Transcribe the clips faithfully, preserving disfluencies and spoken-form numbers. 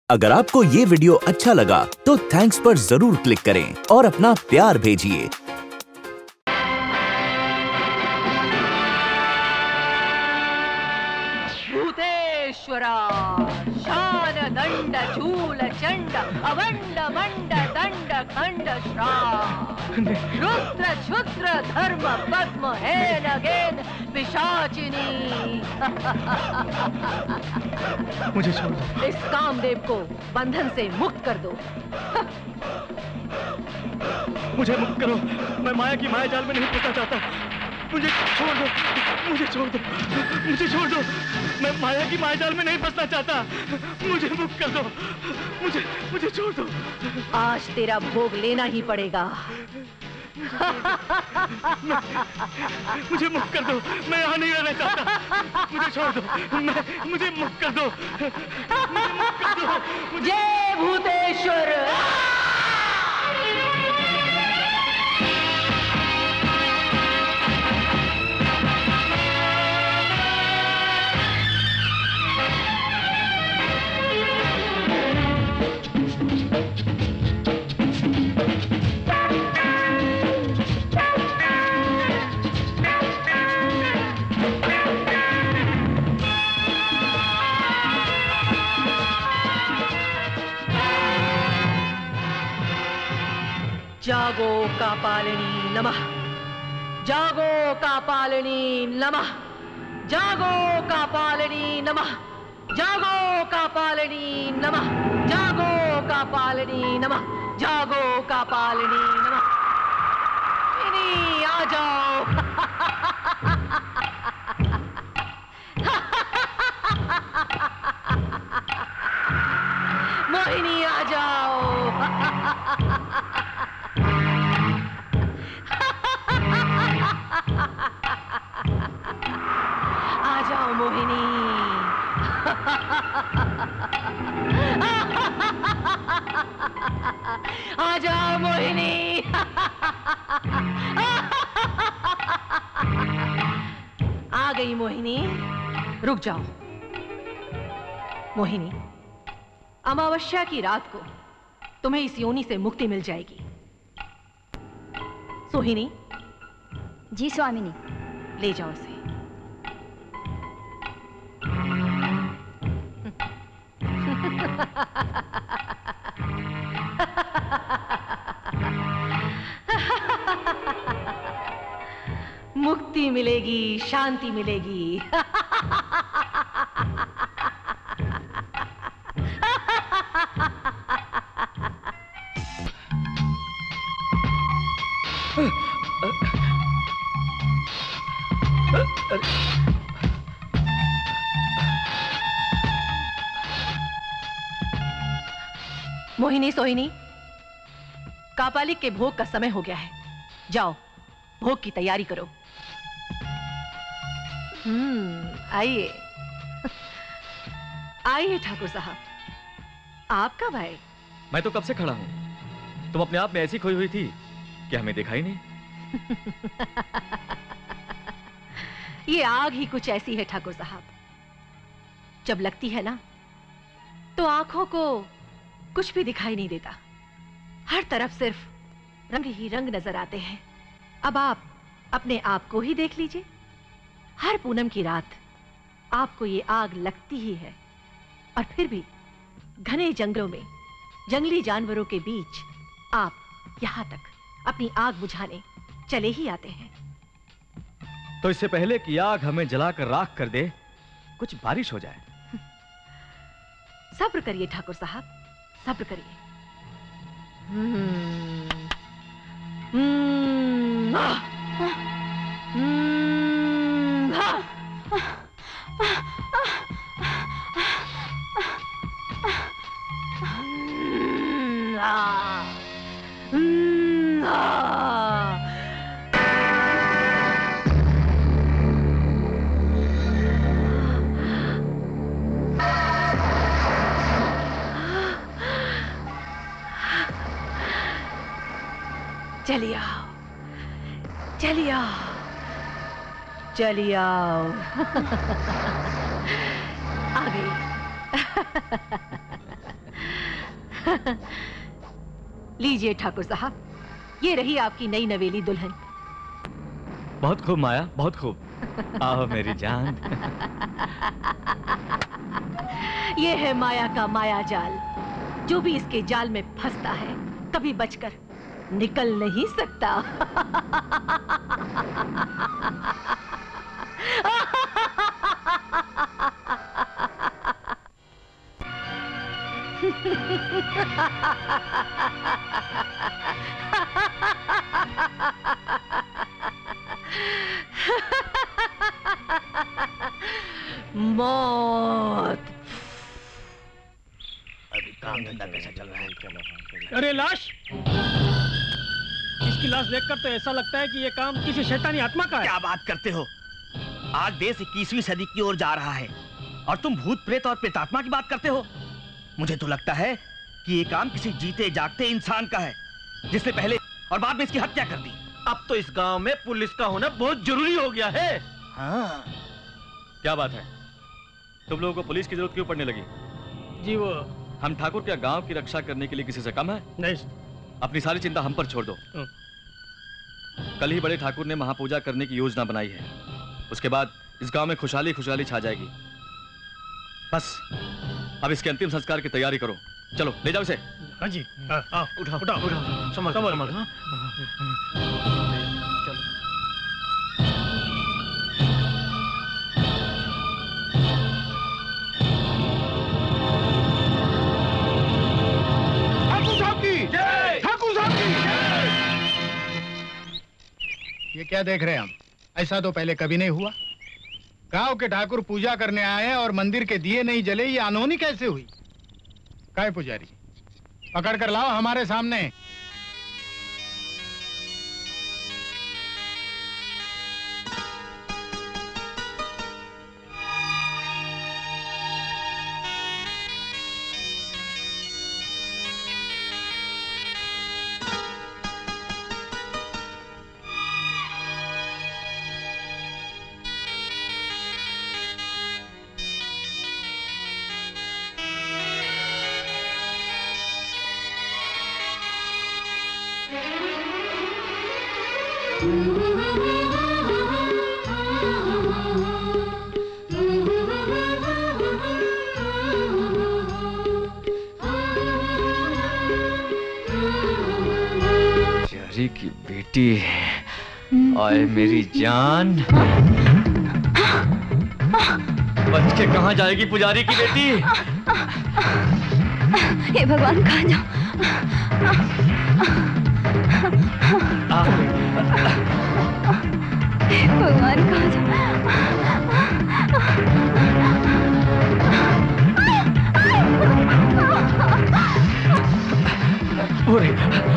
अगर आपको ये वीडियो अच्छा लगा तो थैंक्स पर जरूर क्लिक करें और अपना प्यार भेजिए। भूतेश्वरा शान दंड चूल चंड अवंड मंड दंड खंड श्राप रुद्र क्षुद्र धर्म पद्म हेन गेन पिशाचिनी। मुझे छोड़ दो। इस कामदेव को बंधन से मुक्त कर दो। मुझे मुक्त करो, मैं माया की माया जाल में नहीं फंसना चाहता। मुझे छोड़ दो, मुझे छोड़ दो, मुझे छोड़ दो। मैं माया की माया जाल में नहीं फंसना चाहता। मुझे मुक्त कर दो, मुझे मुझे छोड़ दो। आज तेरा भोग लेना ही पड़ेगा। मुझे मुक्त कर दो, मैं यहाँ नहीं रहना चाहता। मुझे छोड़ दो, मैं मुझे मुक्त कर दो, मुझे मुक्त कर दो। जय भूतेश्वर। जागो कापालिनी नमः, जागो कापालिनी नमः, जागो कापालिनी नमः, जागो कापालिनी नमः, जागो कापालिनी नमः, जागो कापालिनी नमः। इन्हीं आ जाओ। मोहिनी आ जाओ। आ जाओ मोहिनी। आ जाओ मोहिनी। आ गई मोहिनी। रुक जाओ मोहिनी, अमावस्या की रात को तुम्हें इस योनि से मुक्ति मिल जाएगी। सोहिनी। जी स्वामिनी। ले जाओ इसे। मुक्ति मिलेगी, शांति मिलेगी। मोहिनी, सोहिनी, कापालिक के भोग का समय हो गया है। जाओ भोग की तैयारी करो। हम्म, आइए आइए ठाकुर साहब। आप कब आए? मैं तो कब से खड़ा हूं। तुम अपने आप में ऐसी खोई हुई थी कि हमें देखा ही नहीं। ये आग ही कुछ ऐसी है ठाकुर साहब, जब लगती है ना तो आंखों को कुछ भी दिखाई नहीं देता। हर तरफ सिर्फ रंग ही रंग नजर आते हैं। अब आप अपने आप को ही देख लीजिए। हर पूनम की रात आपको ये आग लगती ही है, और फिर भी घने जंगलों में जंगली जानवरों के बीच आप यहां तक अपनी आग बुझाने चले ही आते हैं। तो इससे पहले कि आग हमें जलाकर राख कर दे, कुछ बारिश हो जाए। सब्र करिए ठाकुर साहब, सब्र करिए। हम्म, हम्म, आह, हम्म, आह, हम्म, आह, हम्म, आह। चलिए आओ, चलिए आओ, चलिए आओ। आ गई। लीजिए ठाकुर साहब, ये रही आपकी नई नवेली दुल्हन। बहुत खूब माया, बहुत खूब। आओ मेरी जान। ये है माया का माया जाल। जो भी इसके जाल में फंसता है कभी बचकर निकल नहीं सकता। मौत। अभी काम धंधा कैसा चल रहा है? अरे लाश, इसकी लाश देखकर तो ऐसा लगता है कि ये काम किसी शैतानी आत्मा का है। क्या बात करते हो? आज देश इक्कीसवीं सदी की ओर जा रहा है और तुम भूत प्रेत और प्रेतात्मा की बात करते हो। मुझे तो लगता है कि ये काम किसी जीते जागते इंसान का है जिसने पहले और बाद में इसकी हत्या कर दी। अब तो इस गांव में पुलिस का होना बहुत जरूरी हो गया है। हाँ। क्या बात है, तुम लोगों को पुलिस की जरूरत क्यों पड़ने लगी? जी वो हम ठाकुर क्या गांव की रक्षा करने के लिए किसी से कम है? नहीं। अपनी सारी चिंता हम पर छोड़ दो। कल ही बड़े ठाकुर ने महापूजा करने की योजना बनाई है। उसके बाद इस गांव में खुशहाली खुशहाली छा जाएगी। बस अब इसके अंतिम संस्कार की तैयारी करो। चलो ले जाओ इसे। हाँ जी। आ, आ, उठा उठा उठा संभल संभल संभल। हाँ? चलो। ठाकुर साहब की जय। ठाकुर साहब की जय। ये क्या देख रहे हैं हम? ऐसा तो पहले कभी नहीं हुआ। गांव के ठाकुर पूजा करने आए और मंदिर के दिए नहीं जले, ये अनहोनी कैसे हुई? काय पुजारी, पकड़ कर लाओ हमारे सामने। प्यारी की बेटी, आए मेरी जान। बच के कहाँ जाएगी पुजारी की बेटी? हे भगवान, कहाँ जाऊं? हे भगवान, कहाँ जाऊं? ओरे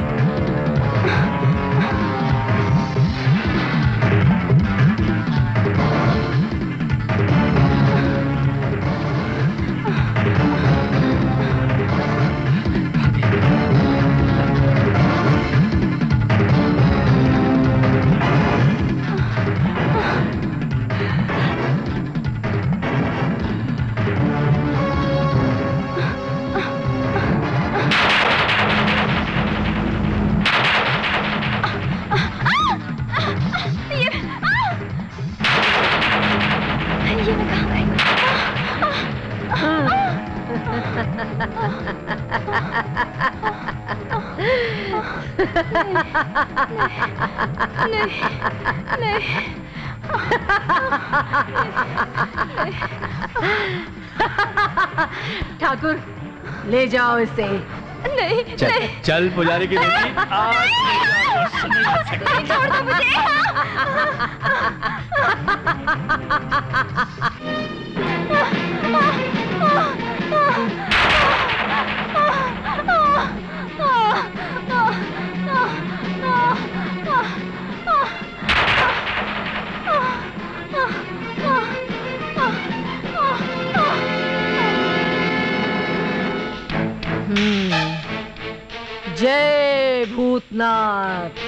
ठाकुर, ले जाओ इसे। नहीं, चल, नहीं। चल पुजारी की बेटी। नहीं, छोड़ दो मुझे। जय भूतनाथ।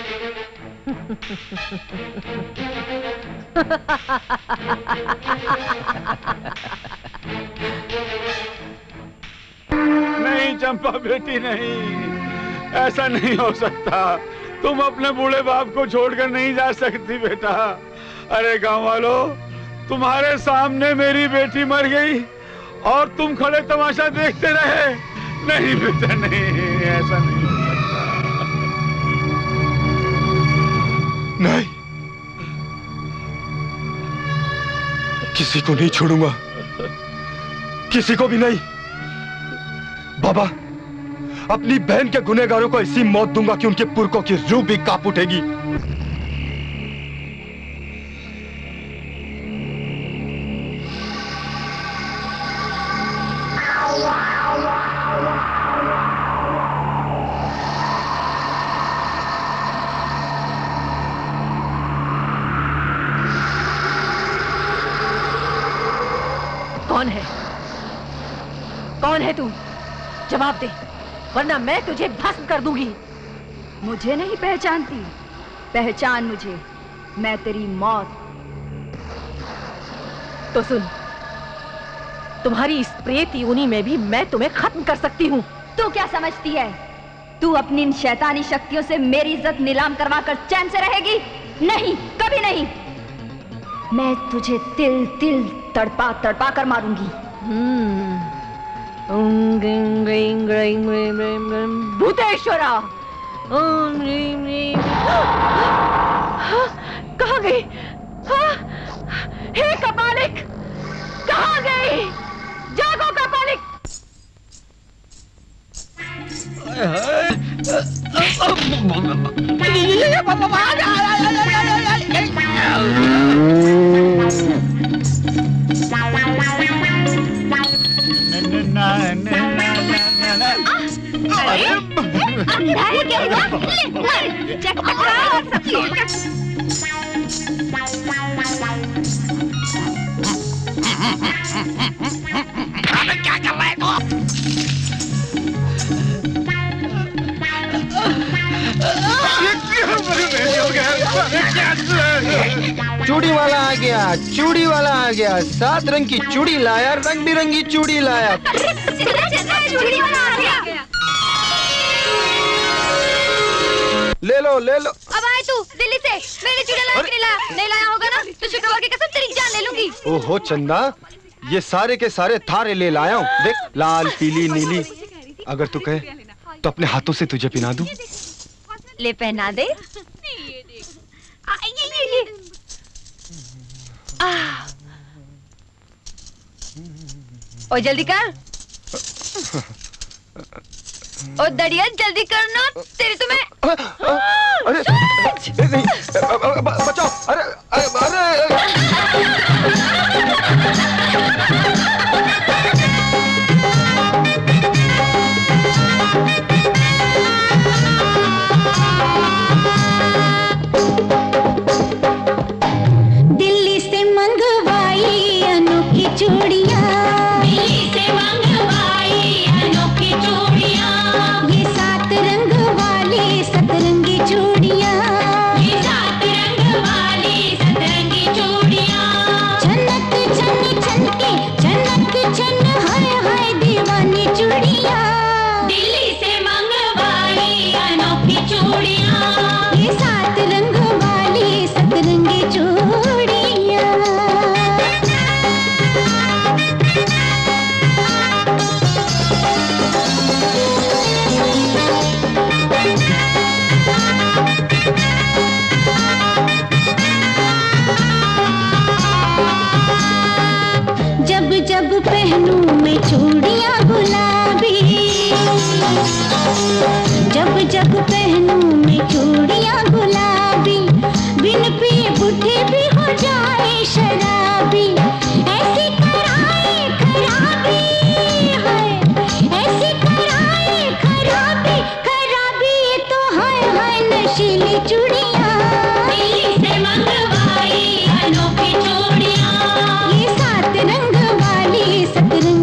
नहीं नहीं चंपा बेटी, नहीं, ऐसा नहीं हो सकता। तुम अपने बूढ़े बाप को छोड़कर नहीं जा सकती बेटा। अरे गांव वालों, तुम्हारे सामने मेरी बेटी मर गई और तुम खड़े तमाशा देखते रहे। नहीं बेटा, नहीं, ऐसा नहीं हो सकता। नहीं, किसी को नहीं छोड़ूंगा, किसी को भी नहीं। बाबा, अपनी बहन के गुनहगारों को ऐसी मौत दूंगा कि उनके पुरखों की रूह भी कांप उठेगी। कौन है? कौन है तू? जवाब दे, वरना मैं तुझे भस्म कर दूंगी। मुझे नहीं पहचानती? पहचान मुझे, मैं तेरी मौत। तो सुन, तुम्हारी इस प्रेत योनि में भी मैं तुम्हें खत्म कर सकती हूँ। तू क्या समझती है? तू अपनी इन शैतानी शक्तियों से मेरी इज्जत नीलाम करवा कर चैन से रहेगी? नहीं, कभी नहीं। मैं तुझे तिल तिल तड़पा तड़पा कर मारूंगी। भूतेश्वरा, कहाँ गई? हे कपालिक, कहाँ गई? जागो कपालिक। क्या कर रहा है तू? चूड़ी वाला आ गया, चूड़ी वाला आ गया, सात रंग की चूड़ी लाया, रंग बिरंगी चूड़ी लाया। चूड़ी वाला आ गया। ले लो ले लो। अब आए तू दिल्ली से, मेरी चूड़ी लाया कि नहीं लाया? नहीं लाया होगा ना तो शुक्रवार की कसम तेरी जान ले लूंगी। ओहो चंदा, ये सारे के सारे थारे ले लाया हूँ। देख, लाल पीली नीली। अगर तू कहे तो अपने हाथों से तुझे पहना दूं। ले पहना दे। आ, ये, ये, ये। आ। ओ जल्दी कर। ओ दड़िया जल्दी करना, तेरी तुम्हें। अरे नहीं, बचाओ। अरे अरे दिल्ली से मंगवाई अनोखी चूड़ियाँ, दिल्ली से मंगवाई अनोखी चूड़ियाँ, ये सात रंग वाली सतरंगी चूड़ियाँ, ये सात रंग वाली सतरंगी चूड़ियाँ, छनक छन छनके छनक छन हाय हाय दीवानी चूड़ियाँ, दिल्ली से मंगवाई अनोखी चूड़ियाँ, ये सात रंग वाली सतरंगी चूड़ियाँ। जब जब पहनूं मैं चूड़ियां गुलाबी, जब जब पहनूं मैं चूड़ियां गुलाबी, बिन पिए बुढ़े भी हो जाए शराबी, ऐसी कराए खराबी है, ऐसी कराए खराबी खराबी तो हाय हाय नशीली चूड़ियां, दिल्ली से मंगवाई अनोखी चूड़ियां, ये सात रंग वाली सतरंगी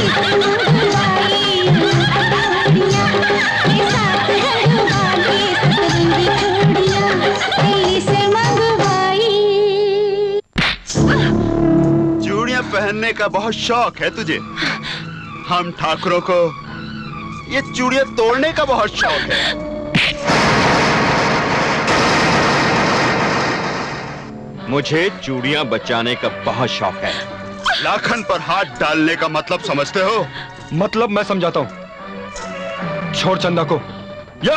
चूड़ियां पहनने का बहुत शौक है तुझे। हम ठाकुरों को ये चूड़ियां तोड़ने का बहुत शौक है। मुझे चूड़ियां बचाने का बहुत शौक है। लाखन पर हाथ डालने का मतलब समझते हो? मतलब मैं समझाता हूं। छोड़ चंदा को। या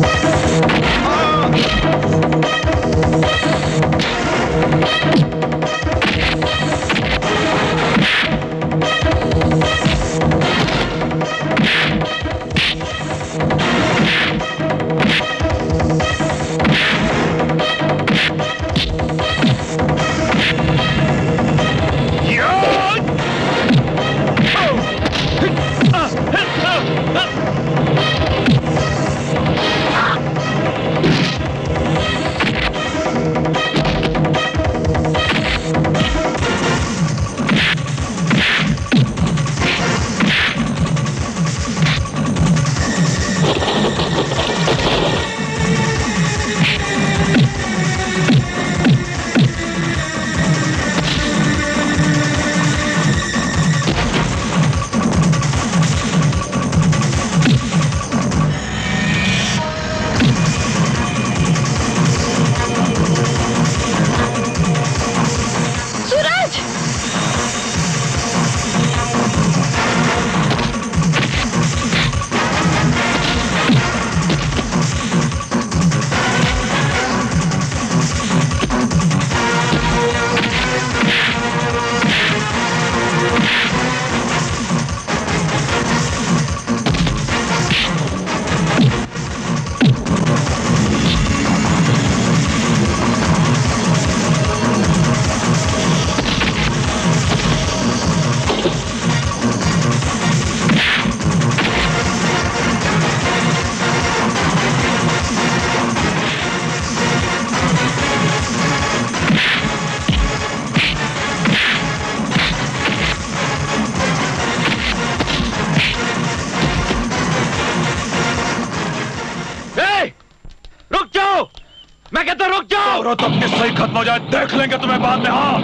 औरत अपनी सही खत्म हो जाए, देख लेंगे तुम्हें बाद में। हाँ,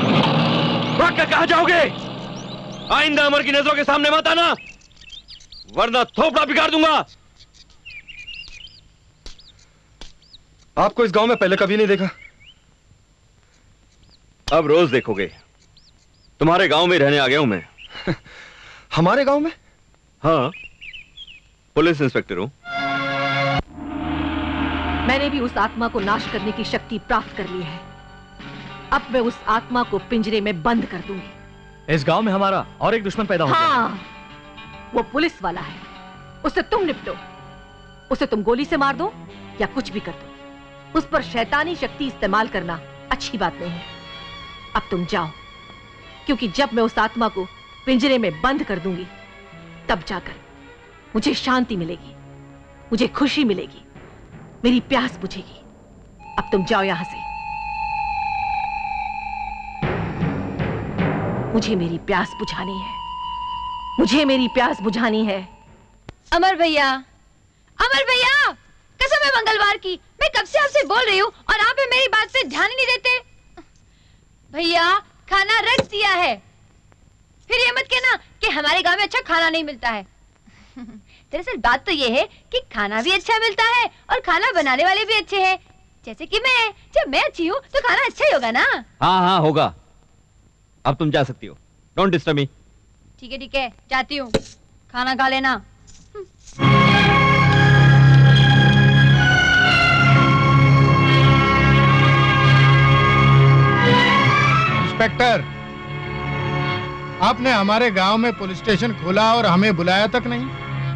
भाग कर कहां जाओगे? आइंदा अमर की नजरों के सामने मत आना, वरना थोपड़ा बिगाड़ दूंगा। आपको इस गांव में पहले कभी नहीं देखा। अब रोज देखोगे। तुम्हारे गांव में रहने आ गया हूं मैं। हमारे गांव में? हाँ, पुलिस इंस्पेक्टर हूं। मैंने भी उस आत्मा को नाश करने की शक्ति प्राप्त कर ली है। अब मैं उस आत्मा को पिंजरे में बंद कर दूंगी। इस गांव में हमारा और एक दुश्मन पैदा हो गया। हाँ, वो पुलिस वाला है। उससे तुम निपटो। उसे तुम गोली से मार दो या कुछ भी कर दो। उस पर शैतानी शक्ति इस्तेमाल करना अच्छी बात नहीं है। अब तुम जाओ, क्योंकि जब मैं उस आत्मा को पिंजरे में बंद कर दूंगी, तब जाकर मुझे शांति मिलेगी, मुझे खुशी मिलेगी, मेरी प्यास बुझेगी। अब तुम जाओ यहां से। मुझे मेरी प्यास बुझानी है, मुझे मेरी प्यास बुझानी है। अमर भैया, अमर भैया, कसम है मंगलवार की, मैं कब से आपसे बोल रही हूँ और आप भी मेरी बात पे ध्यान ही नहीं देते। भैया, खाना रख दिया है। फिर ये मत कहना कि हमारे गांव में अच्छा खाना नहीं मिलता है। दरअसल बात तो ये है कि खाना भी अच्छा मिलता है और खाना बनाने वाले भी अच्छे हैं। जैसे कि मैं, जब मैं अच्छी हूँ तो खाना अच्छा ही होगा ना। हाँ हाँ होगा। अब तुम जा सकती हो। Don't disturb me. ठीक है ठीक है, जाती हूँ। खाना खा लेना। इंस्पेक्टर, आपने हमारे गांव में पुलिस स्टेशन खोला और हमें बुलाया तक नहीं।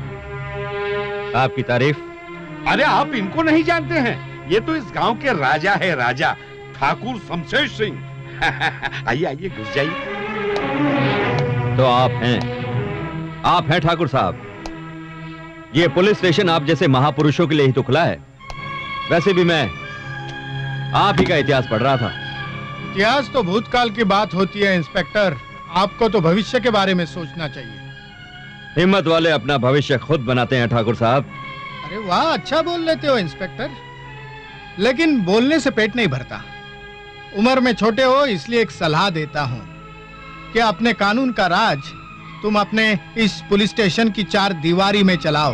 आपकी तारीफ। अरे आप इनको नहीं जानते हैं? ये तो इस गांव के राजा है, राजा ठाकुर शमशेर सिंह। आइए आइए, घुस जाइए। तो आप हैं, आप हैं ठाकुर साहब। ये पुलिस स्टेशन आप जैसे महापुरुषों के लिए ही तो खुला है। वैसे भी मैं आप ही का इतिहास पढ़ रहा था। इतिहास तो भूतकाल की बात होती है इंस्पेक्टर, आपको तो भविष्य के बारे में सोचना चाहिए। हिम्मत वाले अपना भविष्य खुद बनाते हैं ठाकुर साहब। अरे वाह, अच्छा बोल लेते हो इंस्पेक्टर, लेकिन बोलने से पेट नहीं भरता। उम्र में छोटे हो इसलिए एक सलाह देता हूं कि अपने कानून का राज तुम अपने इस पुलिस स्टेशन की चार दीवारी में चलाओ।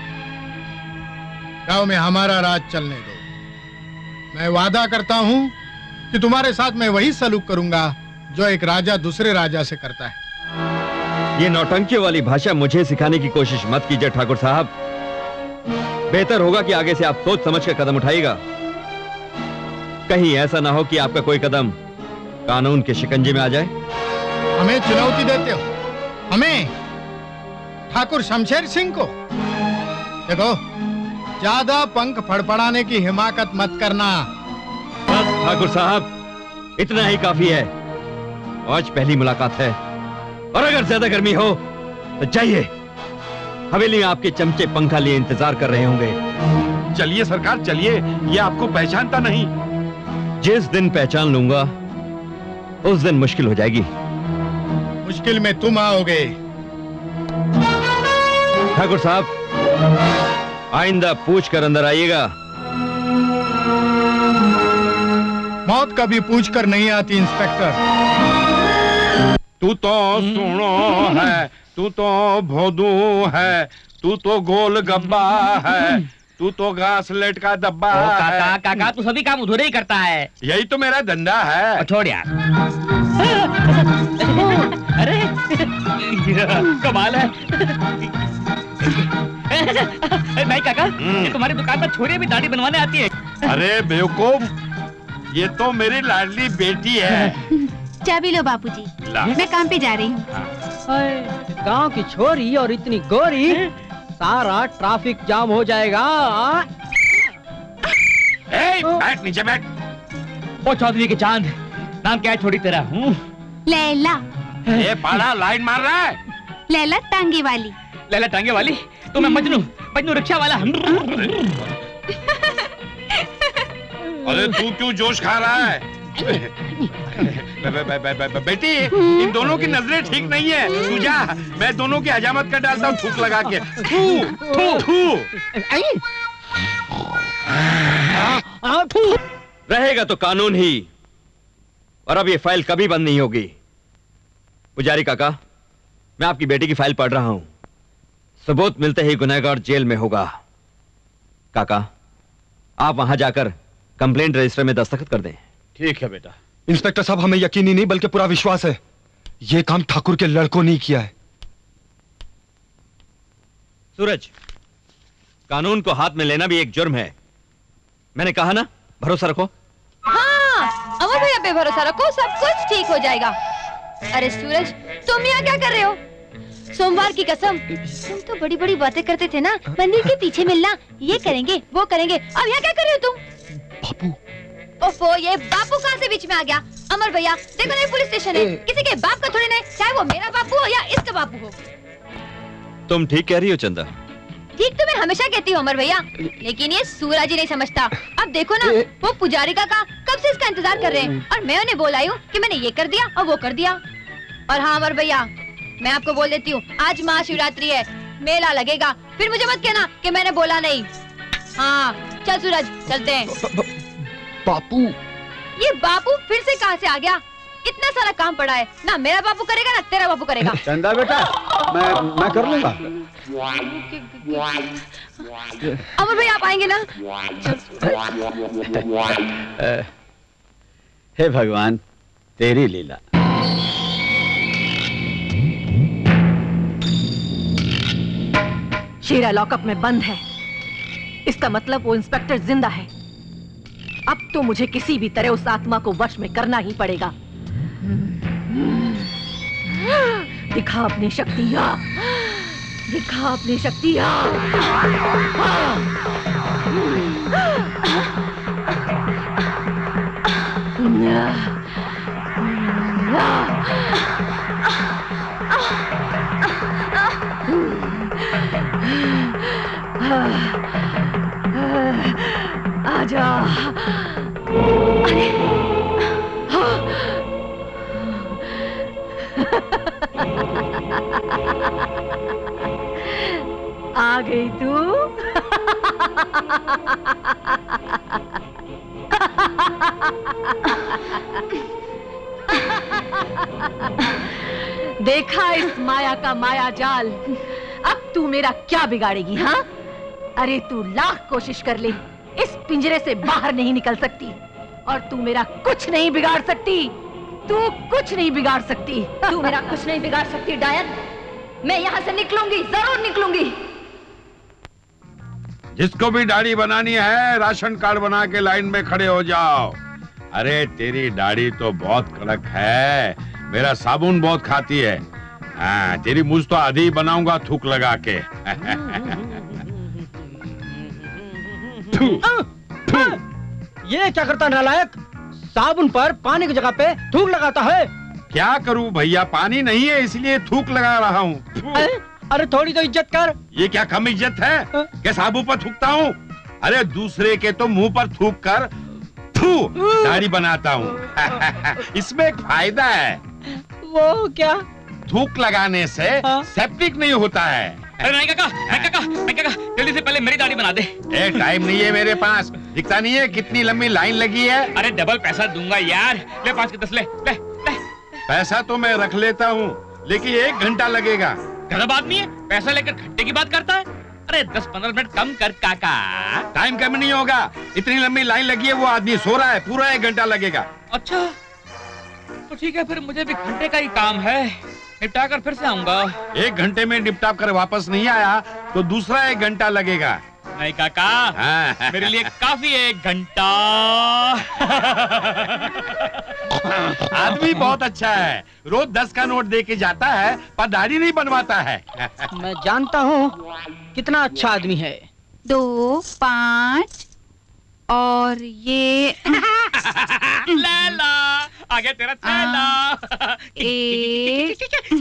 गांव में हमारा राज चलने दो। मैं वादा करता हूं कि तुम्हारे साथ मैं वही सलूक करूंगा जो एक राजा दूसरे राजा से करता है। ये नौटंकी वाली भाषा मुझे सिखाने की कोशिश मत कीजिए ठाकुर साहब। बेहतर होगा कि आगे से आप सोच समझ कर कदम उठाइएगा। कहीं ऐसा ना हो कि आपका कोई कदम कानून के शिकंजे में आ जाए। हमें चुनौती देते हो? हमें? ठाकुर शमशेर सिंह को? देखो, ज्यादा पंख फड़फड़ाने की हिमाकत मत करना। बस ठाकुर साहब, इतना ही काफी है। आज पहली मुलाकात है और अगर ज्यादा गर्मी हो तो जाइए, हवेली में आपके चमचे पंखा लिए इंतजार कर रहे होंगे। चलिए सरकार चलिए, ये आपको पहचानता नहीं। जिस दिन पहचान लूंगा उस दिन मुश्किल हो जाएगी। मुश्किल में तुम आओगे। ठाकुर साहब, आइंदा पूछ कर अंदर आइएगा। मौत कभी पूछ कर नहीं आती इंस्पेक्टर। तू तो सुनो है, तू तो भोदू है, तू तो गोल गब्बा है, तू तो घास लेट का डब्बा है। काका काका तू सभी काम उधर ही करता है। यही तो मेरा धंधा है। छोड़ यार। अरे कमाल है। नहीं काका, ये तुम्हारी दुकान पर छोरी भी दाढ़ी बनवाने आती है। अरे बेवकूफ, ये तो मेरी लाडली बेटी है। चाबी लो बापूजी, मैं काम पे जा रही हूँ। गांव की छोरी और इतनी गोरी, सारा ट्रैफिक जाम हो जाएगा। ए, बैठ नीचे बैठ। ओ चौधरी के चांद, नाम क्या है छोड़ी तेरा? लैला। ये पाड़ा लाइन मार रहा है। लैला टांगे वाली। लैला टांगे वाली? तो मैं मजनू, मजनू रिक्शा वाला। अरे तू क्यों जोश खा रहा है? बेटी, इन दोनों की नजरें ठीक नहीं है। तू जा, मैं दोनों की हजामत कर डालता हूँ थूक लगा के। थू, थू, थू। रहेगा तो कानून ही, और अब ये फाइल कभी बंद नहीं होगी। पुजारी काका, मैं आपकी बेटी की फाइल पढ़ रहा हूं। सबूत मिलते ही गुनहगार जेल में होगा। काका, आप वहां जाकर कंप्लेंट रजिस्टर में दस्तखत कर दें। ठीक है बेटा। इंस्पेक्टर साहब, हमें यकीन ही नहीं बल्कि पूरा विश्वास है ये काम ठाकुर के लड़कों ने किया है। सूरज, कानून को हाथ में लेना भी एक जुर्म है। मैंने कहा ना, भरोसा रखो। हाँ, अमर भैया पे भरोसा रखो, सब कुछ ठीक हो जाएगा। अरे सूरज, तुम यहाँ क्या कर रहे हो? सोमवार की कसम, तुम तो बड़ी बड़ी बातें करते थे ना, मंदिर के पीछे मिलना, ये करेंगे वो करेंगे। अब यहाँ क्या कर रहे हो तुम? बापू। ओफो, ये बापू कहाँ से बीच में आ गया? अमर भैया देखो ना, ये पुलिस स्टेशन है, किसी के बाप का थोड़ी नहीं, चाहे वो मेरा बापू हो या इसका बापू हो। तुम ठीक कह रही हो चंदा। ठीक तो मैं हमेशा कहती हूँ अमर भैया, लेकिन ये सूरज ही नहीं समझता। अब देखो ना, वो पुजारी काका कब से इसका इंतजार कर रहे हैं और मैं उन्हें बोलाई हूँ कि मैंने ये कर दिया और वो कर दिया। और हाँ अमर भैया, मैं आपको बोल देती हूँ, आज महाशिवरात्रि है, मेला लगेगा, फिर मुझे मत कहना कि मैंने बोला नहीं। हाँ चल सूरज, चलते हैं। बापू। ये बापू फिर से कहाँ से आ गया? इतना सारा काम पड़ा है, ना मेरा बापू करेगा ना तेरा बापू करेगा। चंदा बेटा, मैं मैं कर लूंगा। अमर भैया आप आएंगे ना? हे भगवान, तेरी लीला। शीरा लॉकअप में बंद है, इसका मतलब वो इंस्पेक्टर जिंदा है। अब तो मुझे किसी भी तरह उस आत्मा को वश में करना ही पड़ेगा। दिखा अपनी शक्तियां, दिखा अपनी शक्तियां। आजा। अरे हाँ। आ गई तू। देखा इस माया का माया जाल। अब तू मेरा क्या बिगाड़ेगी? हाँ, अरे तू लाख कोशिश कर ले, इस पिंजरे से बाहर नहीं निकल सकती और तू मेरा कुछ नहीं बिगाड़ सकती। तू कुछ नहीं बिगाड़ सकती। तू मेरा कुछ नहीं बिगाड़ सकती डायन। मैं यहाँ से निकलूंगी, जरूर निकलूंगी। जिसको भी दाढ़ी बनानी है राशन कार्ड बना के लाइन में खड़े हो जाओ। अरे तेरी दाढ़ी तो बहुत कड़क है, मेरा साबुन बहुत खाती है। हाँ, तेरी मूछ तो आधी बनाऊंगा थूक लगा के। थू, थू। ये क्या करता नालायक? साबुन पर पानी की जगह पे थूक लगाता है। क्या करूं भैया, पानी नहीं है इसलिए थूक लगा रहा हूँ। अरे थोड़ी तो इज्जत कर। ये क्या कम इज्जत है कि साबुन पर थूकता हूँ? अरे दूसरे के तो मुंह पर थूक कर थू दाढ़ी बनाता हूँ। इसमें एक फायदा है। वो क्या? थूक लगाने से सेप्टिक नहीं होता है। अरे नहीं काका, नहीं काका, नहीं काका, जल्दी से पहले मेरी दाढ़ी बना दे। ए, टाइम नहीं है मेरे पास, दिखता नहीं है कितनी लंबी लाइन लगी है। अरे डबल पैसा दूंगा यार, ले पाँच के दस ले, ले, ले। पैसा तो मैं रख लेता हूँ, लेकिन एक घंटा लगेगा। गजब आदमी है, पैसा लेकर घंटे की बात करता है। अरे दस पंद्रह मिनट कम कर काका। टाइम कम नहीं होगा, इतनी लंबी लाइन लगी है, वो आदमी सो रहा है, पूरा एक घंटा लगेगा। अच्छा तो ठीक है, फिर मुझे भी घंटे का ही काम है, निपटा कर फिर से आऊंगा। एक घंटे में निपटा कर वापस नहीं आया तो दूसरा एक घंटा लगेगा। नहीं काका, हाँ। मेरे लिए काफी है एक घंटा। आदमी बहुत अच्छा है, रोज दस का नोट दे के जाता है पर दाढ़ी नहीं बनवाता है। मैं जानता हूँ कितना अच्छा आदमी है। दो पाँच और ये लैला आ गया तेरा थैला। एक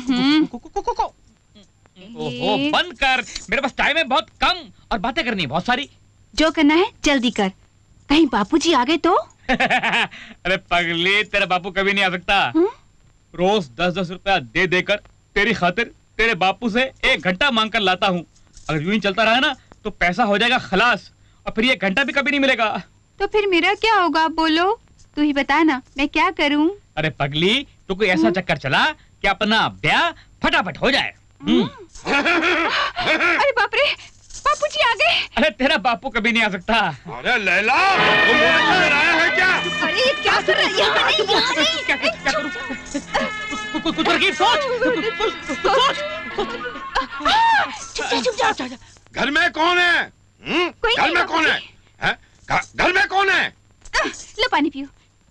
ओहो बंद कर, मेरे पास टाइम है बहुत कम और बातें करनी है बहुत सारी। जो करना है जल्दी कर, कहीं बापूजी आ गए तो। अरे पगली, तेरा बापू कभी नहीं आ सकता। हुँ? रोज दस दस रुपया दे देकर तेरी खातिर तेरे बापू से एक घंटा मांग कर लाता हूँ। अगर यूं ही चलता रहा ना तो पैसा हो जाएगा खलास और फिर ये घंटा भी कभी नहीं मिलेगा। तो फिर मेरा क्या होगा बोलो, तू ही बता ना, मैं क्या करूं? अरे पगली, तो कोई ऐसा चक्कर चला कि अपना ब्याह फटाफट हो जाए। अरे बाप रे, बापूजी आ गए। अरे तेरा बापू कभी नहीं आ सकता। अरे लैला, तुम आया है क्या? अरे क्या कर रहा है? यहाँ नहीं, यहाँ नहीं। क्या क्या करूं? कुछ तरकीब सोच, सोच। चुप जा, चुप जा। घर में कौन है? घर में कौन है? घर में कौन है? लो पानी पियो।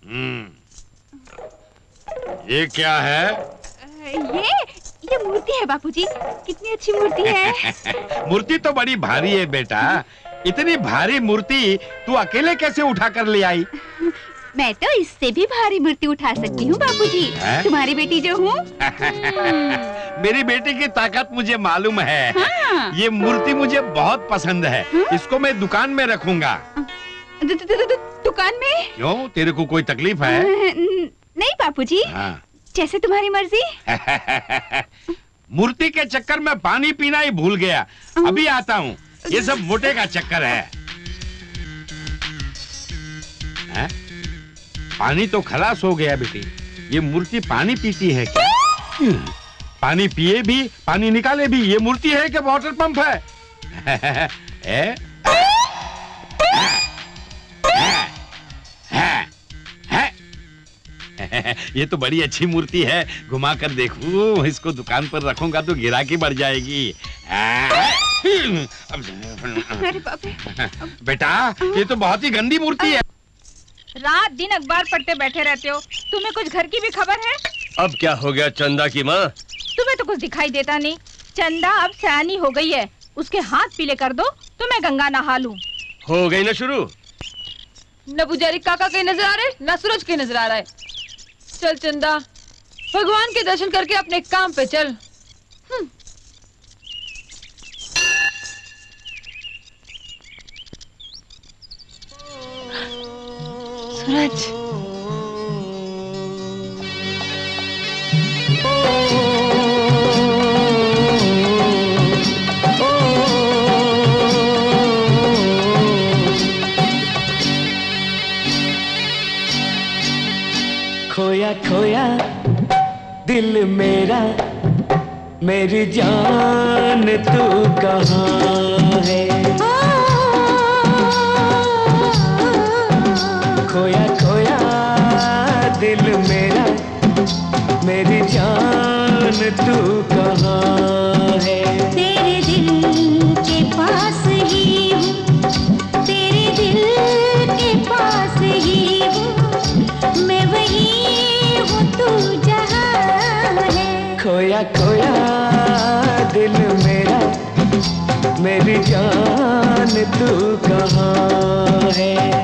ये क्या है? ये ये मूर्ति है बापूजी, कितनी अच्छी मूर्ति है। मूर्ति तो बड़ी भारी है बेटा, इतनी भारी मूर्ति तू अकेले कैसे उठा कर ले आई? मैं तो इससे भी भारी मूर्ति उठा सकती हूँ बापूजी, तुम्हारी बेटी जो हूँ। मेरी बेटी की ताकत मुझे मालूम है। हाँ। ये मूर्ति मुझे बहुत पसंद है। हाँ? इसको मैं दुकान में रखूंगा। दुकान में? क्यों, तेरे को कोई तकलीफ है? नहीं बापूजी। हाँ। जैसे तुम्हारी मर्जी। मूर्ति के चक्कर में पानी पीना ही भूल गया, अभी आता हूँ। ये सब मोटे का चक्कर है, है? पानी तो खलास हो गया बेटी, ये मूर्ति पानी पीती है क्या? पानी पिए भी पानी निकाले भी, ये मूर्ति है कि वाटर पंप है? है? ये तो बड़ी अच्छी मूर्ति है, घुमा कर देखूं, इसको दुकान पर रखूंगा तो गिराकी बढ़ जाएगी। अरे बाप रे। बेटा ये तो बहुत ही गंदी मूर्ति है। रात दिन अखबार पढ़ते बैठे रहते हो, तुम्हें कुछ घर की भी खबर है? अब क्या हो गया चंदा की माँ? तुम्हें तो कुछ दिखाई देता नहीं। चंदा अब सयानी हो गई है, उसके हाथ पीले कर दो तो मैं गंगा नहा लूं। हो गई ना शुरू? न पुजारी काका के नजर आ रहे, न सूरज के नजर आ रहा है। चल चंदा, भगवान के दर्शन करके अपने काम पे चल। सूरज, ओ, ओ, ओ, मेरी जान तू कहाँ है? खोया खोया दिल मेरा, मेरी जान तू कहाँ है? तेरे दिल के पास ही हूँ, तेरे दिल के पास ही हूँ, मैं वही हूँ तू जहाँ है। खोया खोया दिल मेरा, मेरी जान तू कहाँ है?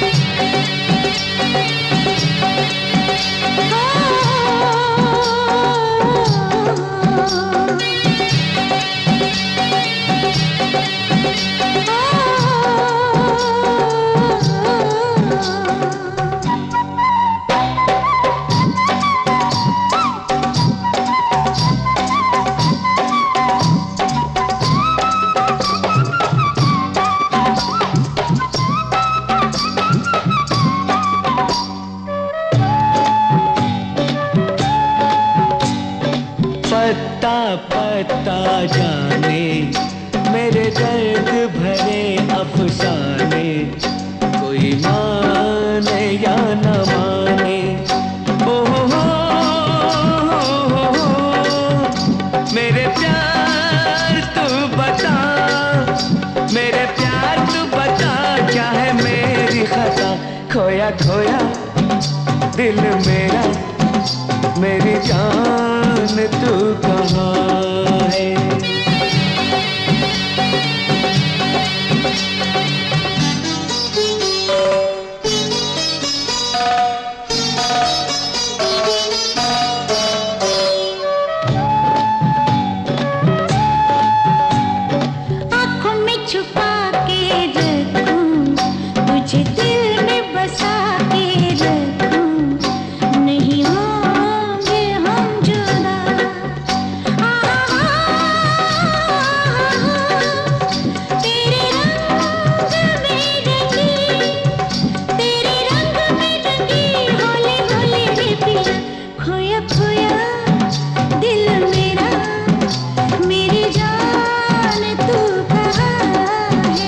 पता जाने मेरे दर्द भरे अफसाने, कोई माने या न माने। ओ हो हो, हो, हो, मेरे प्यार तू बता, मेरे प्यार तू बता, क्या है मेरी खता? खोया खोया दिल मेरा, मेरी जान तू कहाँ है? आँखों में छुपा के रखूं, तुझे दिल में बसा के रखूं, नहीं होंगे हम जुदा। तेरे रंग में रंगी, तेरे रंग में रंगी होली होली में पिया। खोया खोया दिल मेरा, मेरी जान तू कहाँ है?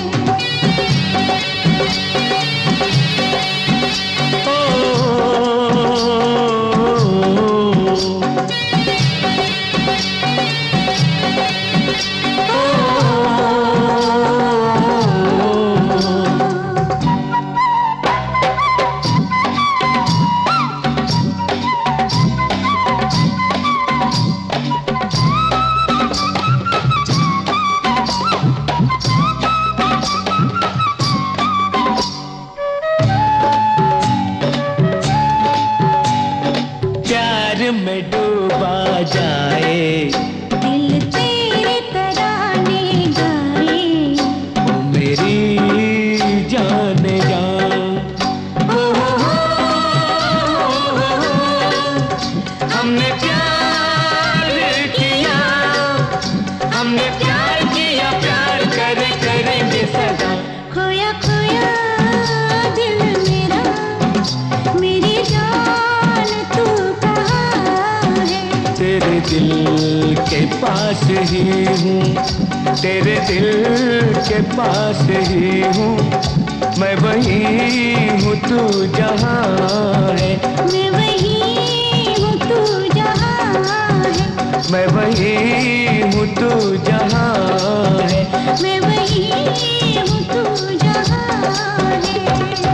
प्यार में डूबा जाए, दिल तेरे तराने गाए, ओ मेरी जान जान। हो हो हो, हो, हो, हमने प्यार किया, हमने प्यार किया, प्यार करे करेंगे सदा। खोया खोया दिल मेरा, मेरी जान तू कहाँ है? तेरे दिल के पास ही हूँ, तेरे दिल के पास ही हूँ, मैं वही हूँ तू जहाँ है। मैं वही हूँ तू जहाँ है, मैं वही हूँ तू जहाँ है, मैं वही हूँ तू जहाँ है।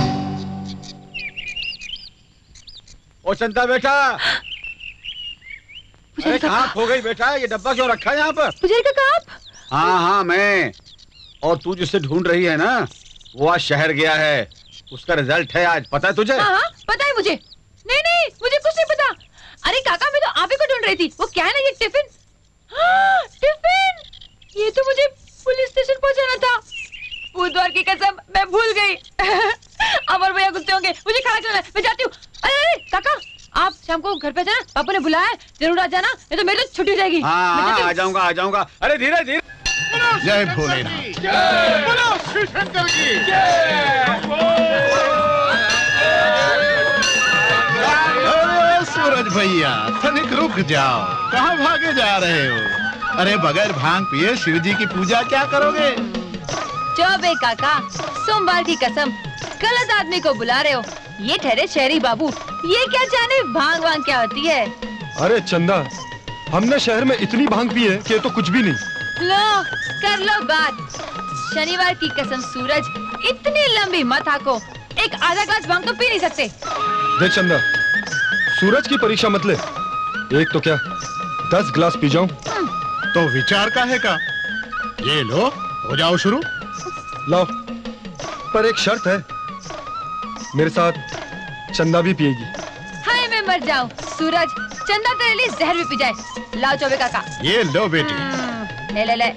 ओ चंदा बेटा, अरे कहाँ खो गई बेटा? ये डब्बा क्यों रखा है यहाँ पर? पुजारी काका आप? हाँ हाँ मैं। और तू जिसे ढूंढ रही है ना, वो आज शहर गया है, उसका रिजल्ट है आज, पता है तुझे? हाँ हाँ पता है मुझे। नहीं नहीं मुझे कुछ नहीं पता। अरे काका मैं तो आप ही को ढूंढ रही थी। वो क्या है ना ये टिफिन, हाँ, टिफिन, ये तो मुझे पुलिस स्टेशन पहुंचाना था। बुधवार की कसम मैं भूल गई। अमर भैया गुस्से होंगे, मुझे खाना खिलाना है, मैं जाती हूँ। अरे अरे काका आप शाम को घर पे जाना, पापा ने बुलाया है, जरूर आ जाना, नहीं तो मेरी तो छुट्टी हो जाएगी। हाँ हाँ आ जाऊंगा आ जाऊंगा। अरे धीरे धीरे। जय भोलेनाथ। बोलो शिव शंकर की जय। सूरज सूरज भैया तनिक रुक जाओ, कहाँ भागे जा रहे हो? अरे बगैर भांग पिए शिव जी की पूजा क्या करोगे? चौबे काका, सोमवार की कसम, गलत आदमी को बुला रहे हो। ये ठहरे शहरी बाबू, ये क्या जाने भांग वांग क्या होती है। अरे चंदा, हमने शहर में इतनी भांग पी है कि ये तो कुछ भी नहीं। लो कर लो बात। शनिवार की कसम सूरज, इतनी लंबी मत हाको, एक आधा ग्लास भांग तो पी नहीं सकते। देख चंदा, सूरज की परीक्षा मत ले, एक तो क्या दस गिलास पी जाऊं। तो विचार का है का? ये लो, हो जाओ शुरू। लाओ, पर एक शर्त है, मेरे साथ चंदा भी पिएगी। हाय मैं मर जाऊं सूरज, चंदा तेरे लिए जहर भी पी जाए। लाओ चौबे काका। ये लो बेटी। ले ले ले।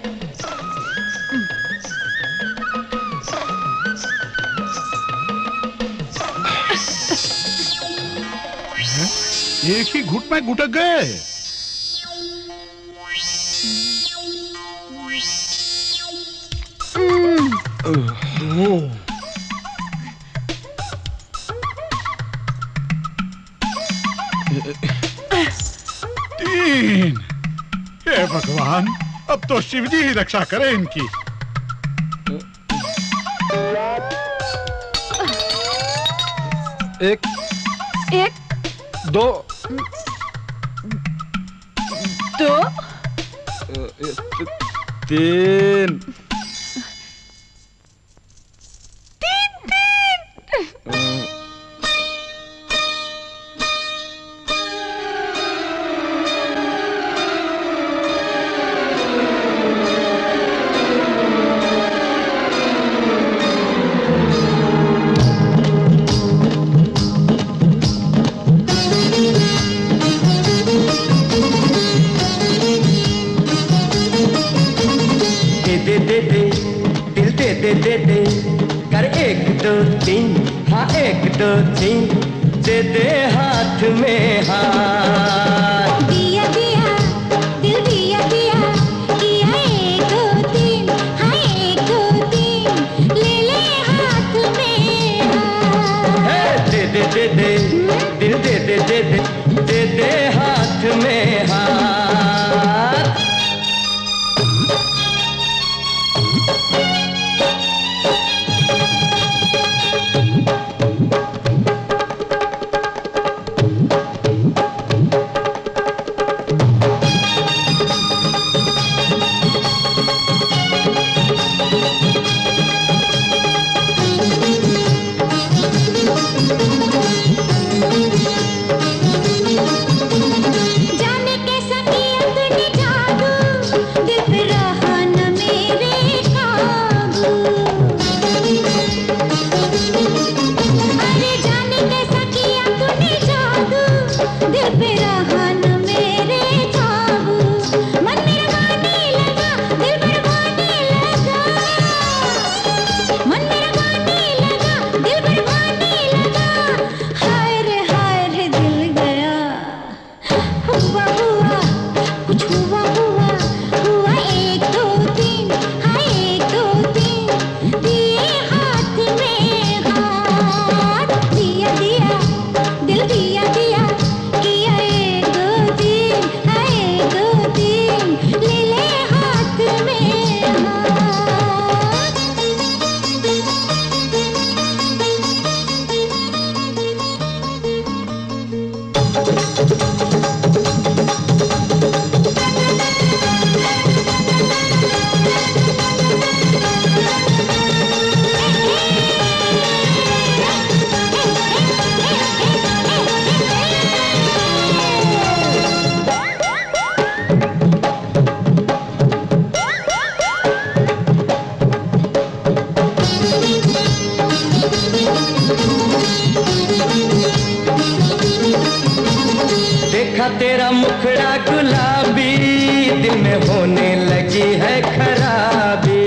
एक ही घुट में गुटक गए। तीन। हे भगवान, अब तो शिवजी ही रक्षा करे इनकी। एक एक दो दो तीन तीन तीन। दे दे दे कर एक दो तीन, हाँ एक दो तीन, दे दे हाथ में हाथ। दिया दिया दिल दिया दिया, किया एक दो तीन, हाँ एक दो तीन, ले ले हाथ में हाथ। दे दे दे दे दिल दे दे दे दे दे दे हाथ में हाथ। तेरा मुखड़ा गुलाबी, दिल में होने लगी है खराबी।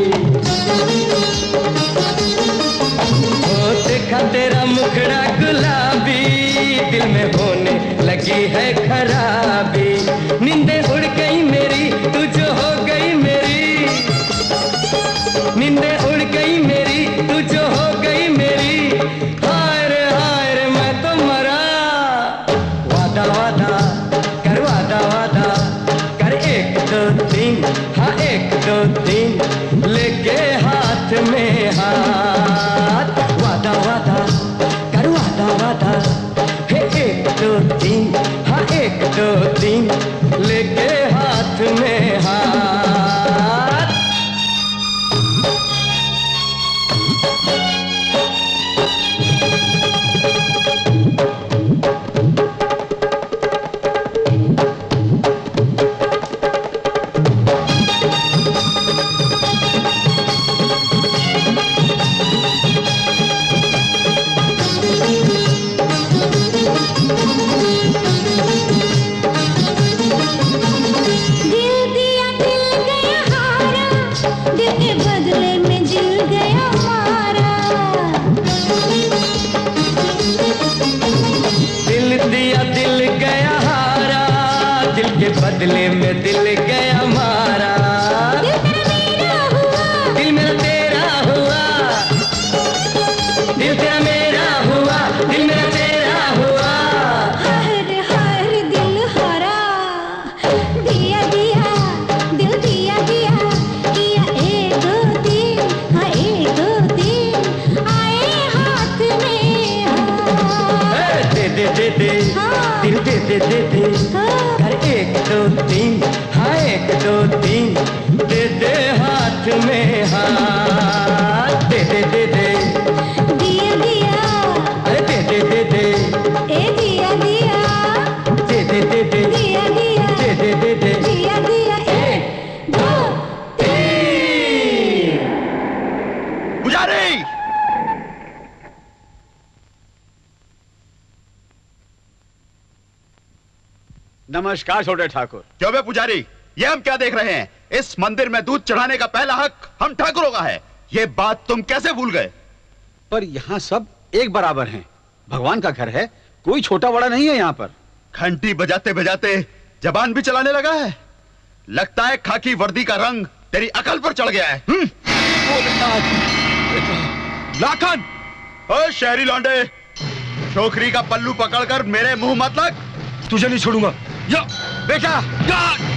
ओ देखा तेरा मुखड़ा गुलाबी, दिल में होने लगी है खराबी। नींदें उड़ गई मेरी, तू जो हो गई मेरी। नींदें उड़ गई मेरी, तू जो हो गई मेरी। हाय रे हाय रे मैं तो मरा। वादा दो तीन, हाँ एक दो तीन, लेके हाथ में हाथ, वादा वादा कर वादा वादा, हे एक दो तीन, हाँ एक दो तीन, लेके हाथ में हाथ। बदले में दिल गया मारा, दिल मेरा तेरा हुआ, दिल तेरा मेरा हुआ, दिल मेरा तेरा हुआ। हर हर दिल हरा, दिया दिया दिल दिया दिया, किया एक दो तीन, हाँ एक दो तीन, आए हाथ में हाथ। दे दे दे दे दिल दे दे दे दे, कर एक दो तीन, हाँ एक दो तीन, दे दे हाथ में हाथ, दे दे दे दे दिया दिया, अरे दे दे दे दे, ए दिया दिया, दे दे दे दे, दिया दिया, दे दे दे दे, दिया दिया, एक दो तीन। पुजारी! नमस्कार छोटे ठाकुर। क्यों बे पुजारी, ये हम क्या देख रहे हैं? इस मंदिर में दूध चढ़ाने का पहला हक हम ठाकुरों का है। ये बात तुम कैसे भूल गए? पर यहाँ सब एक बराबर हैं। भगवान का घर है, कोई छोटा बड़ा नहीं है यहाँ पर। घंटी बजाते बजाते जबान भी चलाने लगा है। लगता है खाकी वर्दी का रंग तेरी अकल पर चढ़ गया है। लाखन! ओ शहरी लौंडे, छोकरी का पल्लू पकड़कर मेरे मुंह मत लग। तुझे नहीं छोड़ूंगा। या बेटा या!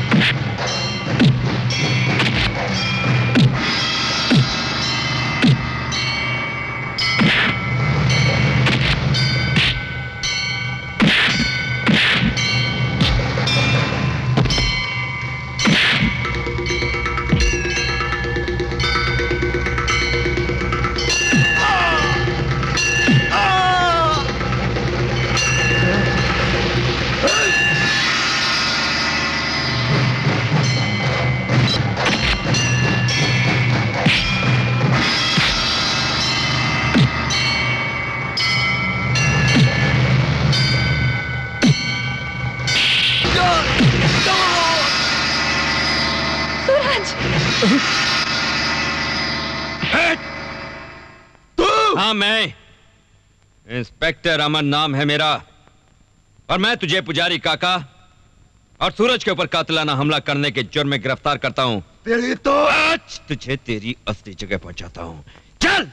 हाँ, मैं इंस्पेक्टर अमन नाम है मेरा, और मैं तुझे पुजारी काका और सूरज के ऊपर कातिलाना हमला करने के जुर्म में गिरफ्तार करता हूँ। तेरी तो आज तुझे तेरी असली जगह पहुंचाता हूँ। चल!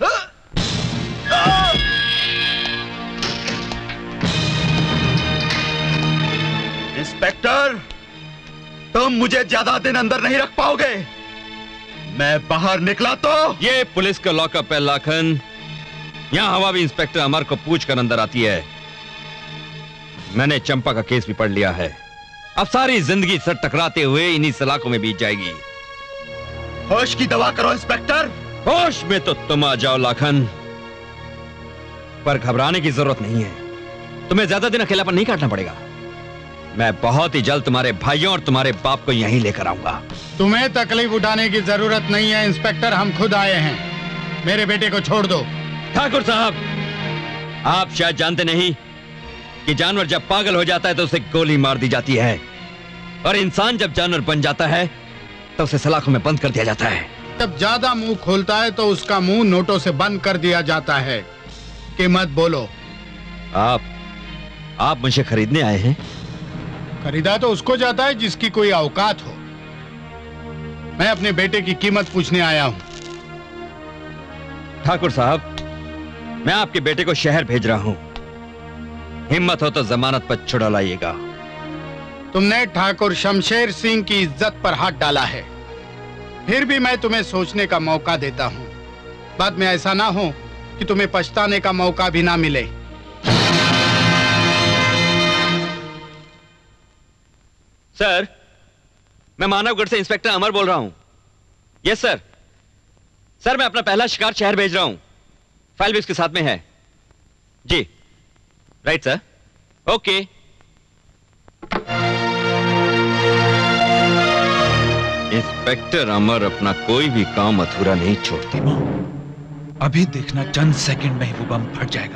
इंस्पेक्टर, तुम मुझे ज्यादा दिन अंदर नहीं रख पाओगे। मैं बाहर निकला तो ये पुलिस का लॉकअप है लाखन। यहां हवा भी इंस्पेक्टर अमर को पूछ कर अंदर आती है। मैंने चंपा का केस भी पढ़ लिया है। अब सारी जिंदगी सर टकराते हुए इन्हीं सलाखों में बीत जाएगी। होश की दवा करो इंस्पेक्टर। होश में तो तुम आ जाओ लाखन, पर घबराने की जरूरत नहीं है। तुम्हें ज्यादा दिन अकेलापन नहीं काटना पड़ेगा। मैं बहुत ही जल्द तुम्हारे भाइयों और तुम्हारे बाप को यहीं लेकर आऊंगा। तुम्हें तकलीफ उठाने की जरूरत नहीं है इंस्पेक्टर, हम खुद आए हैं। मेरे बेटे को छोड़ दो। ठाकुर साहब, आप शायद जानते नहीं कि जानवर जब पागल हो जाता है तो उसे गोली मार दी जाती है, और इंसान जब जानवर बन जाता है तो उसे सलाखों में बंद कर दिया जाता है। जब ज्यादा मुंह खोलता है तो उसका मुंह नोटों से बंद कर दिया जाता है। कि मत बोलो। आप आप मुझे खरीदने आए हैं? खरीदा तो उसको जाता है जिसकी कोई औकात हो। मैं अपने बेटे की कीमत पूछने आया हूं। ठाकुर साहब, मैं आपके बेटे को शहर भेज रहा हूं। हिम्मत हो तो जमानत पर छुड़ा लाइएगा। तुमने ठाकुर शमशेर सिंह की इज्जत पर हाथ डाला है, फिर भी मैं तुम्हें सोचने का मौका देता हूं। बाद में ऐसा ना हो कि तुम्हें पछताने का मौका भी ना मिले। सर, मैं मानवगढ़ से इंस्पेक्टर अमर बोल रहा हूं। Yes sir. सर, मैं अपना पहला शिकार शहर भेज रहा हूं। फाइल भी इसके साथ में है। जी right sir. Okay. Inspector Amar अपना कोई भी काम अधूरा नहीं छोड़ते। अभी देखना, चंद सेकंड में ही वो बम फट जाएगा।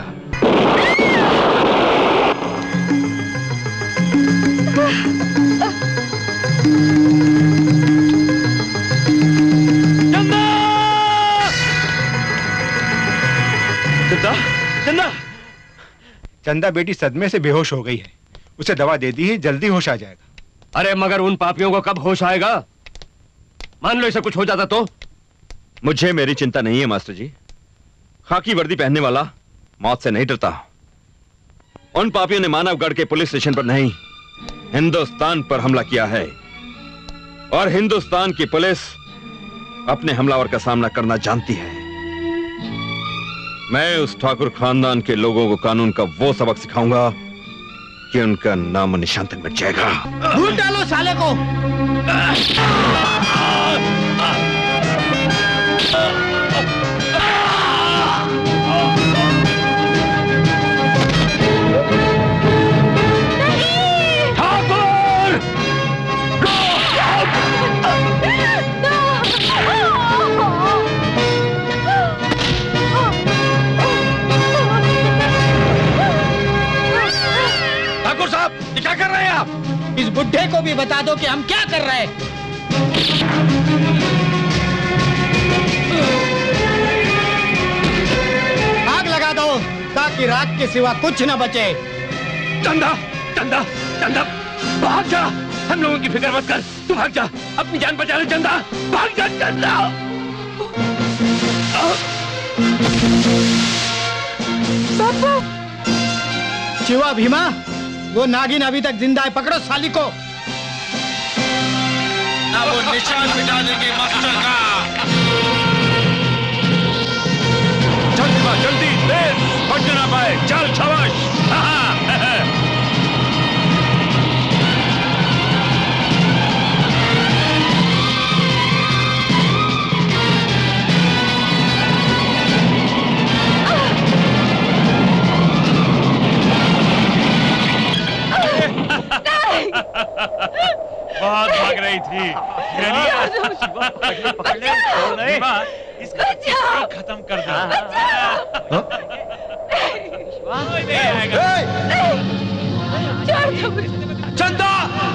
चंदा, चंदा, चंदा बेटी सदमे से बेहोश हो गई है, उसे दवा दे दी है, जल्दी होश आ जाएगा। अरे मगर उन पापियों को कब होश आएगा? मान लो इसे कुछ हो जाता तो? मुझे मेरी चिंता नहीं है मास्टर जी। खाकी वर्दी पहनने वाला मौत से नहीं डरता। उन पापियों ने मानवगढ़ के पुलिस स्टेशन पर नहीं, हिंदुस्तान पर हमला किया है, और हिंदुस्तान की पुलिस अपने हमलावर का सामना करना जानती है। मैं उस ठाकुर खानदान के लोगों को कानून का वो सबक सिखाऊंगा कि उनका नाम निशान तक मिट जाएगा। ढूंढ डालो साले को। ठाकुर साहब, क्या कर रहे हैं आप? इस बुढ़े को भी बता दो कि हम क्या कर रहे हैं। आग लगा दो ताकि रात के सिवा कुछ न बचे। चंदा, चंदा, चंदा, भाग जा। हम लोगों की फिक्र मत कर, तू भाग जा, अपनी जान बचा ले। चंदा, भाग जा चंदा। बापू, शिवा, भीमा, वो नागिन अभी तक जिंदा है, पकड़ो साली को। अब वो निशान मिटा देंगे मास्टर का। जल्दी बा, जल्दी, तेज, बच ना पाए। चल शाबाश। बहुत भाग रही थी। पकड़ ले, छोड़ नहीं। इसका खत्म कर दो। चंदा,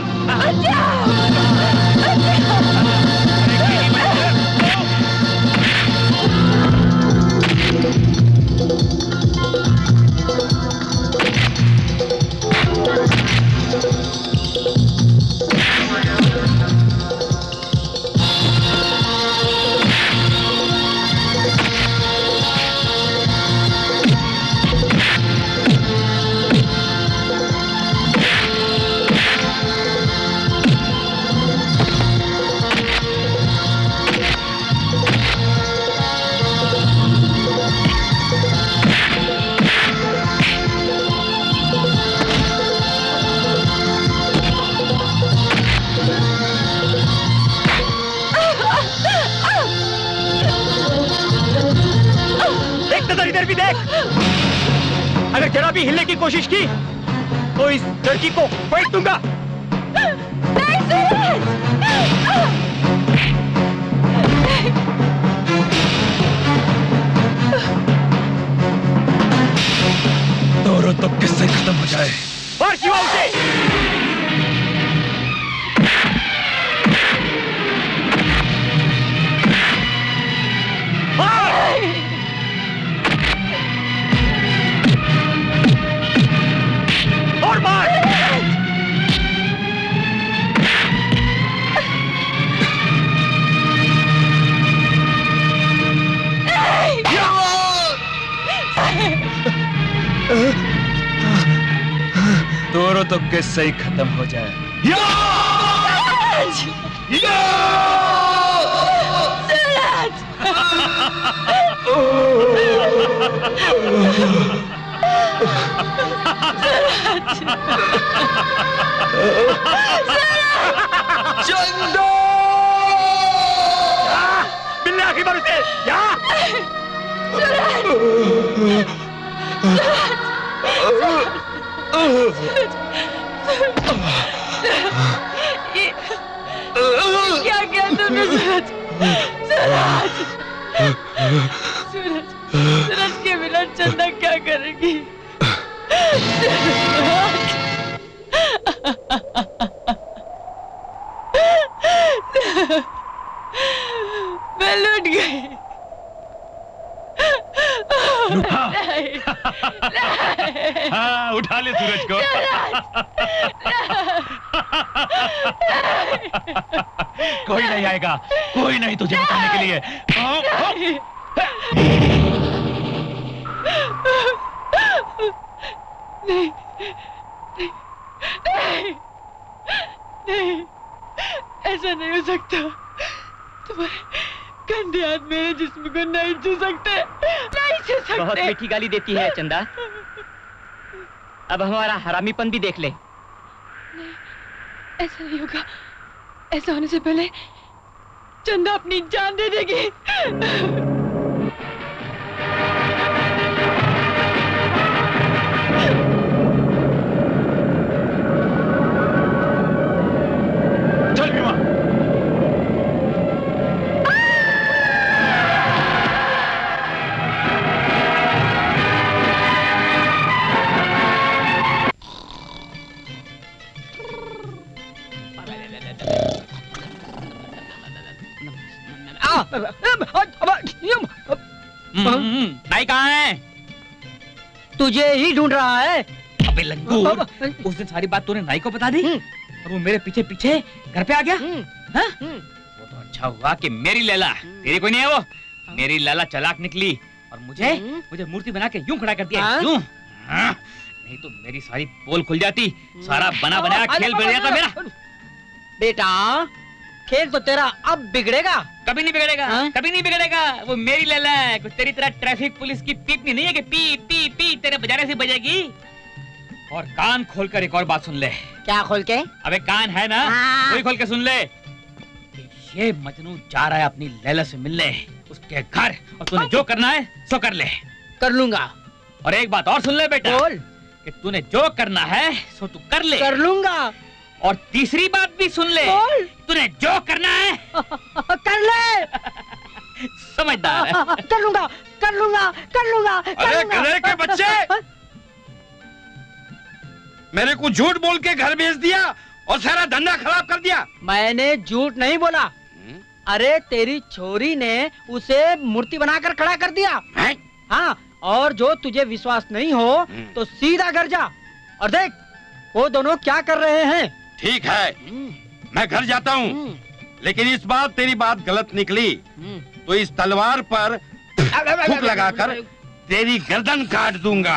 इधर भी देख। अगर जरा भी हिलने की कोशिश की तो इस लड़की को फेंक दूंगा। दोनों तो किससे खत्म हो जाए। और शिवा उसे। और मार। किस्सा ही खत्म हो जाए। चंदो! मिलने आखिरी बार उसे यहाँ! ये क्या किया तुमने सूरज? सूरज! सूरज! सूरज के बिना चंदा क्या करेगी? मैं लूट गई। हाँ, उठा ले सूरज को। कोई नहीं आएगा, कोई नहीं तुझे बचाने के लिए। नहीं, नहीं, नहीं, ऐसा नहीं हो सकता। तुम्हारे गंदे हाथ मेरे जिस्म को नहीं छू सकते, नहीं छू सकते। बहुत मीठी गाली देती है चंदा। अब हमारा हरामीपन भी देख ले। नहीं, ऐसा नहीं होगा। ऐसा होने से पहले चंदा अपनी जान दे देगी। चल भीमा। नाई कहाँ है? तुझे ही ढूंढ रहा है। अबे लंगूर, उस दिन सारी बात तूने नाई को बता दी और वो मेरे पीछे पीछे घर पे आ गया। हाँ? वो तो अच्छा हुआ कि मेरी लैला, तेरी कोई नहीं है वो, मेरी लैला चालाक निकली और मुझे मुझे मूर्ति बना के यूं खड़ा कर दिया। यूं। हाँ? नहीं तो मेरी सारी पोल खुल जाती, सारा बना बनाया खेल बिगड़ जाता मेरा। बेटा, खेल तो तेरा अब बिगड़ेगा। कभी नहीं बिगड़ेगा, कभी नहीं बिगड़ेगा। वो मेरी लैला है, कुछ तेरी तरह ट्रैफिक पुलिस की पीपनी नहीं है कि पी पी पी तेरे बजाने से बजेगी। और कान खोलकर एक और बात सुन ले। क्या खोल के? अबे कान है ना, वही खोल के सुन ले। ये मजनू जा रहा है अपनी लैला से मिलने उसके घर, और तूने जो करना है सो कर ले। कर लूंगा। और एक बात और सुन ले बेटा, बोल कि तूने जो करना है सो तू कर ले। कर लूंगा। और तीसरी बात भी सुन ले, तूने जो करना है कर ले। समझदार है। कर लूंगा, कर लूंगा, कर लूंगा। अरे गधे के बच्चे, मेरे को झूठ बोल के घर भेज दिया और सारा धंधा खराब कर दिया। मैंने झूठ नहीं बोला। अरे तेरी छोरी ने उसे मूर्ति बनाकर खड़ा कर दिया। हाँ, और जो तुझे विश्वास नहीं हो तो सीधा घर जा और देख वो दोनों क्या कर रहे हैं। ठीक है, मैं घर जाता हूँ, लेकिन इस बार तेरी बात गलत निकली तो इस तलवार पर फूंक लगाकर तेरी गर्दन काट दूंगा।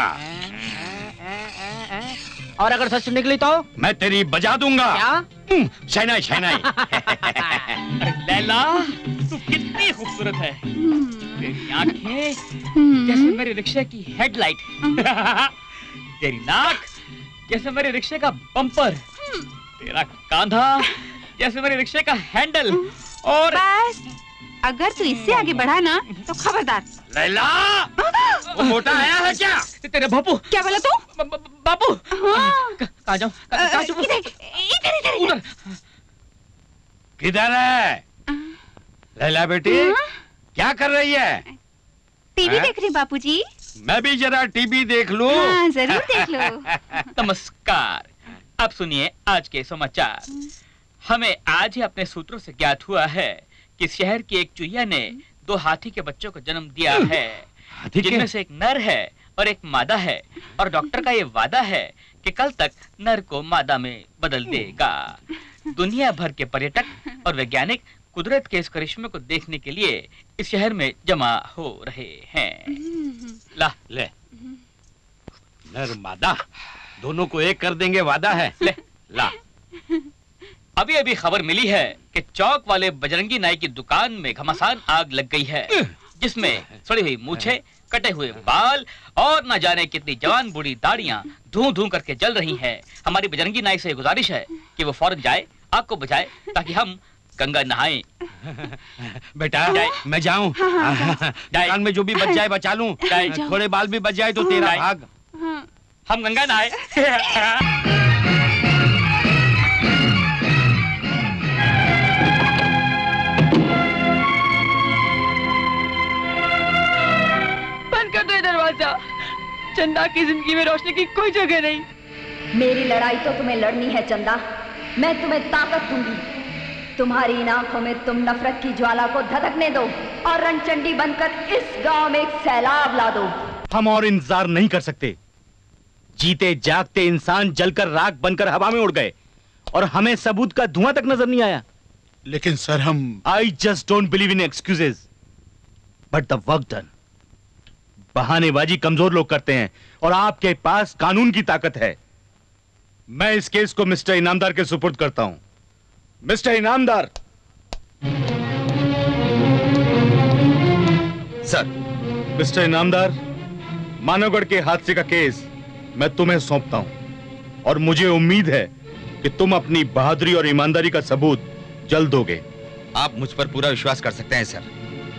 और अगर सच निकली तो मैं तेरी बजा दूंगा। क्या? शहनाई शहनाई। लैला, तू कितनी खूबसूरत है। तेरी आंखें जैसे मेरे रिक्शे की हेडलाइट। तेरी नाक जैसे मेरे रिक्शे का बम्पर। तेरा कांधा जैसे मेरे रिक्शे का हैंडल। और बस, अगर तू इससे आगे बढ़ा ना तो खबरदार। लैला, वो मोटा आया है क्या? तेरे बापू। क्या बोला तू? बापू। हाँ। कहाँ जाऊँ? इधर इधर इधर उधर। किधर है लैला बेटी? क्या कर रही है? टीवी देख रही बापूजी। मैं भी जरा टीवी देख लूं। हाँ, जरूर देख लो। नमस्कार, अब सुनिए आज के समाचार। हमें आज ही अपने सूत्रों से ज्ञात हुआ है कि शहर की एक चुहिया ने दो हाथी के बच्चों को जन्म दिया है, जिनमें से एक नर है और एक मादा है, और डॉक्टर का ये वादा है कि कल तक नर को मादा में बदल देगा। दुनिया भर के पर्यटक और वैज्ञानिक कुदरत के इस करिश्मे को देखने के लिए इस शहर में जमा हो रहे हैं। ला ले नर मादा। दोनों को एक कर देंगे, वादा है। ले ला। अभी अभी खबर मिली है कि चौक वाले बजरंगी नाई की दुकान में घमासान आग लग गई है, जिसमें सड़ी हुई मूछें, कटे हुए बाल और न जाने कितनी जवान बूढ़ी दाढ़ियां धूं धूं करके जल रही हैं। हमारी बजरंगी नाई से गुजारिश है कि वो फौरन जाए, आग को बुझाए, ताकि हम गंगा नहाएं। बेटा मैं जाऊं? दुकान में जो भी बच जाए बचा लूं। थोड़े बाल भी बच जाए तो तेरा भाग। हम गंगा नहाए। बंद कर दो ये दरवाजा। चंदा की जिंदगी में रोशनी की कोई जगह नहीं। मेरी लड़ाई तो तुम्हें लड़नी है चंदा। मैं तुम्हें ताकत दूंगी। तुम्हारी इन आंखों में तुम नफरत की ज्वाला को धधकने दो और रणचंडी बनकर इस गांव में एक सैलाब ला दो। हम और इंतजार नहीं कर सकते। जीते जागते इंसान जलकर राख बनकर हवा में उड़ गए और हमें सबूत का धुआं तक नजर नहीं आया। लेकिन सर हम I just don't believe in excuses but the work done. बहानेबाजी कमजोर लोग करते हैं और आपके पास कानून की ताकत है। मैं इस केस को मिस्टर इनामदार के सुपुर्द करता हूं। Mister Inamdar. Sir. Mister Inamdar, Manavgarh के हादसे का केस मैं तुम्हें सौंपता हूं और मुझे उम्मीद है कि तुम अपनी बहादुरी और ईमानदारी का सबूत जल्द दोगे। आप मुझ पर पूरा विश्वास कर सकते हैं sir.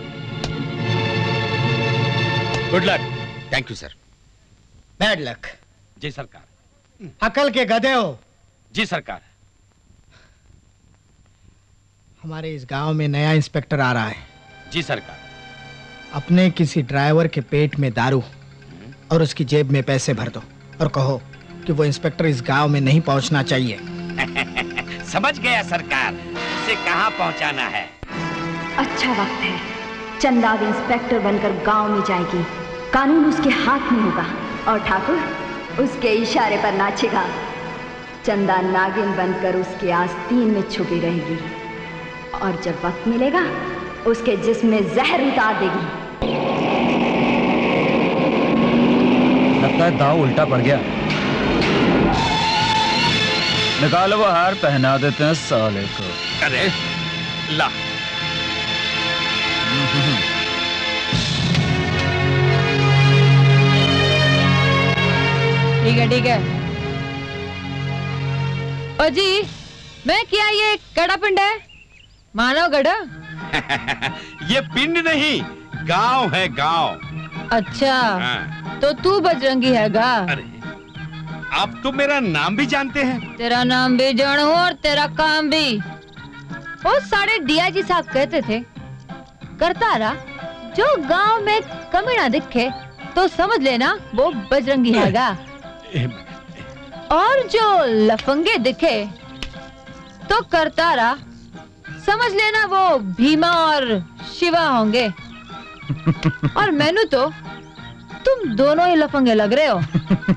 Good luck. Thank you sir. Bad luck. जी सरकार। अकल के गधे हो। जी सरकार। हमारे इस गांव में नया इंस्पेक्टर आ रहा है। जी सरकार। अपने किसी ड्राइवर के पेट में दारू और उसकी जेब में पैसे भर दो और कहो कि वो इंस्पेक्टर इस गांव में नहीं पहुंचना चाहिए। समझ गया सरकार, उसे कहां पहुंचाना है। अच्छा वक्त है। चंदा अब इंस्पेक्टर बनकर गांव में जाएगी। कानून उसके हाथ में होगा और ठाकुर उसके इशारे पर नाचेगा। चंदा नागिन बनकर उसके आस्तीन में छुपी रहेगी और जब वक्त मिलेगा उसके जिस्म में जहर उतार देगी। लगता है दाव उल्टा पड़ गया। निकालो वो हार, पहना देते हैं साले को। अरे ला। ठीक है ठीक है। ओ जी, मैं क्या ये कड़ा पिंड है? मानव गढ़? ये पिंड नहीं, गांव है गांव। अच्छा हाँ। तो तू बजरंगी है गा? अरे आप तो मेरा नाम भी जानते हैं। तेरा नाम भी जानू और तेरा काम भी। वो साढ़े डीआईजी साहब कहते थे, करतारा जो गांव में कमीना दिखे तो समझ लेना वो बजरंगी है गा, और जो लफंगे दिखे तो करतारा समझ लेना वो भीमा और शिवा होंगे। और मैनू तो तुम दोनों ही लफंगे लग रहे हो।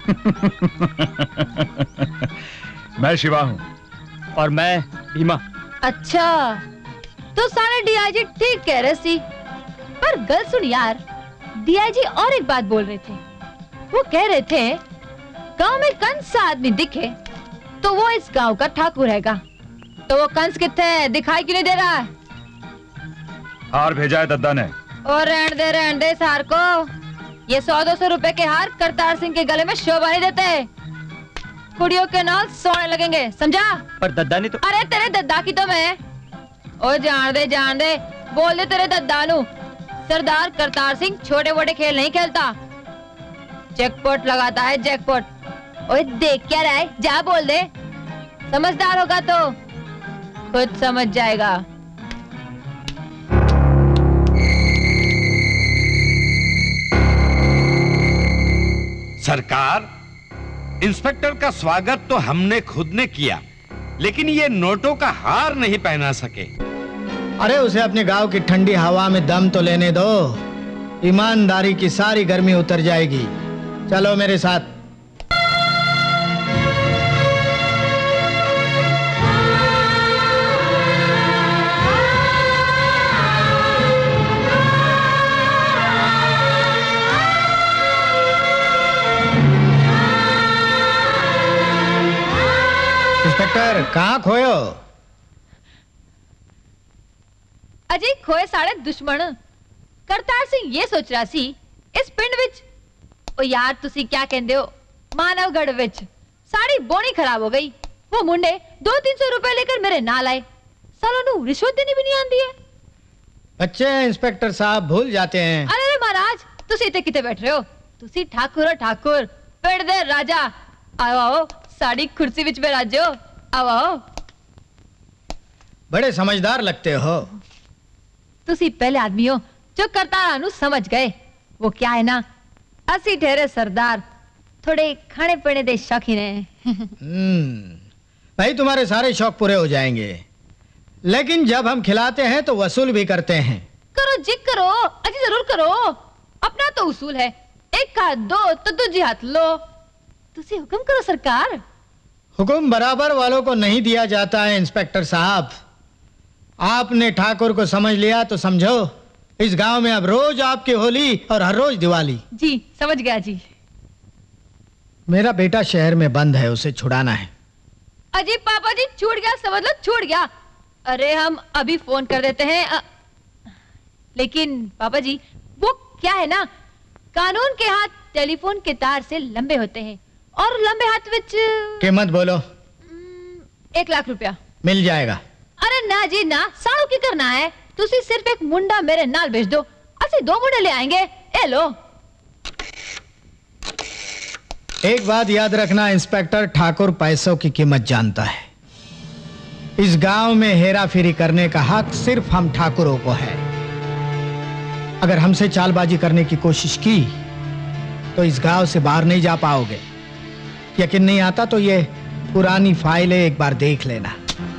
मैं शिवा हूं और मैं भीमा। अच्छा तो सारे डीआईजी ठीक कह रहे सी, पर गल सुन यार, डीआईजी और एक बात बोल रहे थे। वो कह रहे थे गांव में कंस सा आदमी दिखे तो वो इस गांव का ठाकुर हैगा। तो वो कंस कितने है, दिखाई क्यों नहीं दे रहा है? हार भेजा है दद्दा ने। और रहने दे रहने दे इस हार को। ये सौ दो सौ रुपए के हार करतार सिंह के गले में शोभा नहीं देते। कुड़ियों के नाल सोने लगेंगे, समझा? पर दद्दा ने तो। अरे तेरे दद्दा की तो मैं। ओ जान दे जान दे, बोल दे तेरे दद्दा नू, सरदार करतार सिंह छोटे मोटे खेल नहीं खेलता, जैकपॉट लगाता है जैकपॉट। ओए देख क्या रहा है, जा बोल दे। समझदार होगा तो खुद समझ जाएगा। सरकार, इंस्पेक्टर का स्वागत तो हमने खुद ने किया, लेकिन ये नोटों का हार नहीं पहना सके। अरे उसे अपने गांव की ठंडी हवा में दम तो लेने दो। ईमानदारी की सारी गर्मी उतर जाएगी। चलो मेरे साथ। कहाँ खोयो? अजय खोए साढ़े दुश्मन करतार सिंह ये सोच रहा सी इस पिंड विच ओ यार तुसी क्या कहंदे हो मानवगढ़ विच साड़ी बोनी खराब हो गई। वो मुंडे दो तीन सौ रुपए लेकर मेरे नाल आए। सालों नु रिश्वत देनी भी नहीं आंदी है। बच्चे इंस्पेक्टर साहब भूल जाते हैं। अरे अरे महाराज तुसी इतने किते बैठ रहे हो? तुसी ठाकुर हो ठाकुर पिंड दे राजा। आओ आओ साड़ी कुर्सी विच बैराजो। आओ आओ। बड़े समझदार लगते हो। तुसी पहले आदमी हो जो करतारा नु समझ गए। वो क्या है ना असी ठहरे सरदार थोड़े खाने पीने दे शौकीन हैं। हम्म, भाई तुम्हारे सारे शौक पूरे हो जाएंगे, लेकिन जब हम खिलाते हैं तो वसूल भी करते हैं। करो जिक करो अजी जरूर करो। अपना तो उसूल है एक हाथ दो तो दूजी हाथ लो। तुसी हुक्म करो सरकार। हुक्म बराबर वालों को नहीं दिया जाता है इंस्पेक्टर साहब। आपने ठाकुर को समझ लिया तो समझो इस गांव में अब रोज आपकी होली और हर रोज दिवाली। जी समझ गया जी। मेरा बेटा शहर में बंद है, उसे छुड़ाना है। अजी पापा जी छूट गया समझ लो छूट गया। अरे हम अभी फोन कर देते हैं। अ... लेकिन पापा जी वो क्या है ना कानून के हाथ टेलीफोन के तार से लंबे होते हैं और लंबे हाथ विच कीमत बोलो। एक लाख रुपया मिल जाएगा। अरे ना जी ना साड़ू की करना है। तुसी सिर्फ एक मुंडा मेरे नाल भेज दो असि दो मुंडे ले आएंगे। ए लो। एक बात याद रखना इंस्पेक्टर ठाकुर पैसों की कीमत जानता है। इस गांव में हेरा फेरी करने का हक सिर्फ हम ठाकुरों को है। अगर हमसे चालबाजी करने की कोशिश की तो इस गांव से बाहर नहीं जा पाओगे। यकीन नहीं आता तो ये पुरानी फाइलें एक बार देख लेना।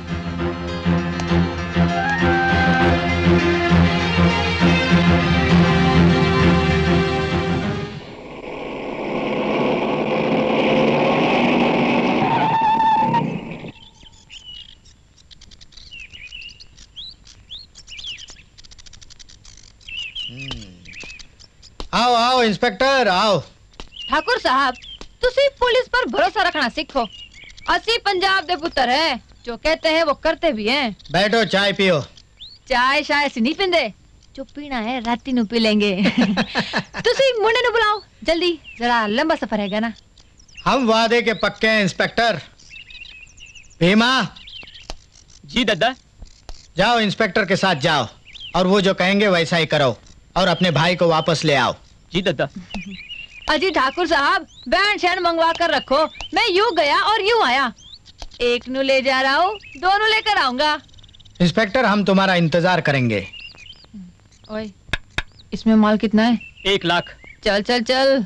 आओ आओ इंस्पेक्टर आओ। ठाकुर साहब तुसी पुलिस पर भरोसा रखना सीखो। असी पंजाब दे पुत्र है जो कहते हैं वो करते भी हैं। बैठो चाय पियो। चाय शाय से नहीं पींदे जो पीना है राती नु पी लेंगे। तुसी मुंडे नु बुलाओ जल्दी जरा लंबा सफर हैगा ना। हम वादे के पक्के हैं इंस्पेक्टर। भीमा। जी दादा। जाओ इंस्पेक्टर के साथ जाओ और वो जो कहेंगे वैसा ही करो और अपने भाई को वापस ले आओ। जी दादा। अजी ठाकुर साहब बैंड शैंड मंगवा कर रखो। मैं यूं गया और यूं आया। एक नु ले जा रहा हूँ दोनों लेकर आऊंगा। इंस्पेक्टर हम तुम्हारा इंतजार करेंगे। ओए इसमें माल कितना है? एक लाख। चल चल चल।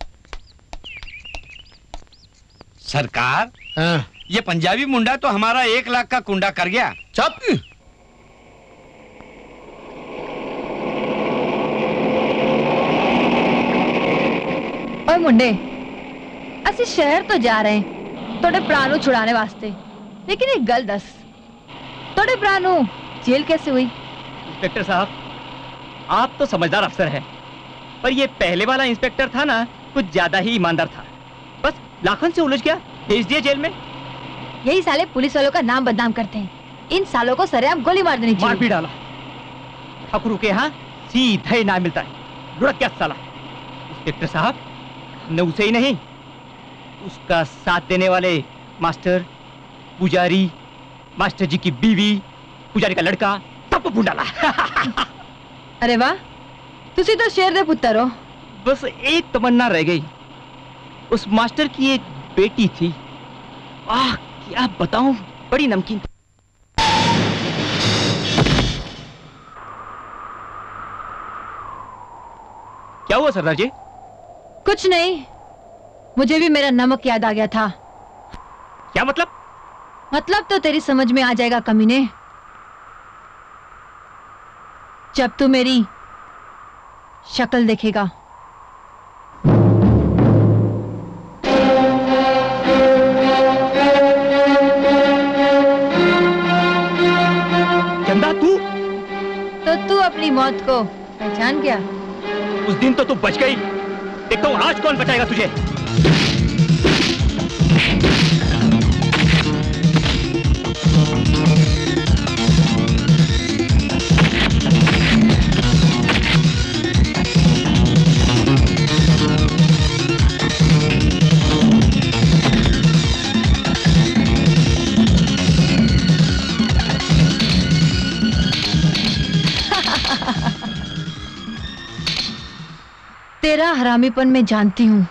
सरकार हाँ। ये पंजाबी मुंडा तो हमारा एक लाख का कुंडा कर गया। चुप। ओए मुंडे असी शहर तो जा रहे हैं तोड़े प्राणु छुड़ाने वास्ते, लेकिन एक गल दस तोड़े प्राणु जेल कैसे हुई? इंस्पेक्टर साहब आप तो समझदार अफसर हैं, पर ये पहले वाला इंस्पेक्टर था ना कुछ ज्यादा ही ईमानदार था। बस लाखन से उलझ गया भेज दिया जेल में। यही साले पुलिस वालों का नाम बदनाम करते हैं। इन सालों को सरेआम गोली मार देनी चाहिए। मार भी डाला। ठाकुर के यहाँ सीधा ही नाम मिलता है। लुढ़क क्या साला। इंस्पेक्टर साहब हमने उसे ही नहीं उसका साथ देने वाले मास्टर पुजारी मास्टर जी की बीवी पुजारी का लड़का सबको भून डाला। अरे वाह तुसी तो शेर दे पुत्र हो। बस एक तमन्ना रह गई। उस मास्टर की एक बेटी थी। आह क्या बताऊं बड़ी नमकीन। क्या हुआ सरदार जी? कुछ नहीं, मुझे भी मेरा नमक याद आ गया था। क्या मतलब? मतलब तो तेरी समझ में आ जाएगा कमीने, जब तू मेरी शक्ल देखेगा। चंदा तू? तो तू अपनी मौत को पहचान गया? उस दिन तो तू बच गई, देखता हूँ आज कौन बचाएगा तुझे। तेरा हरामीपन मैं जानती हूँ।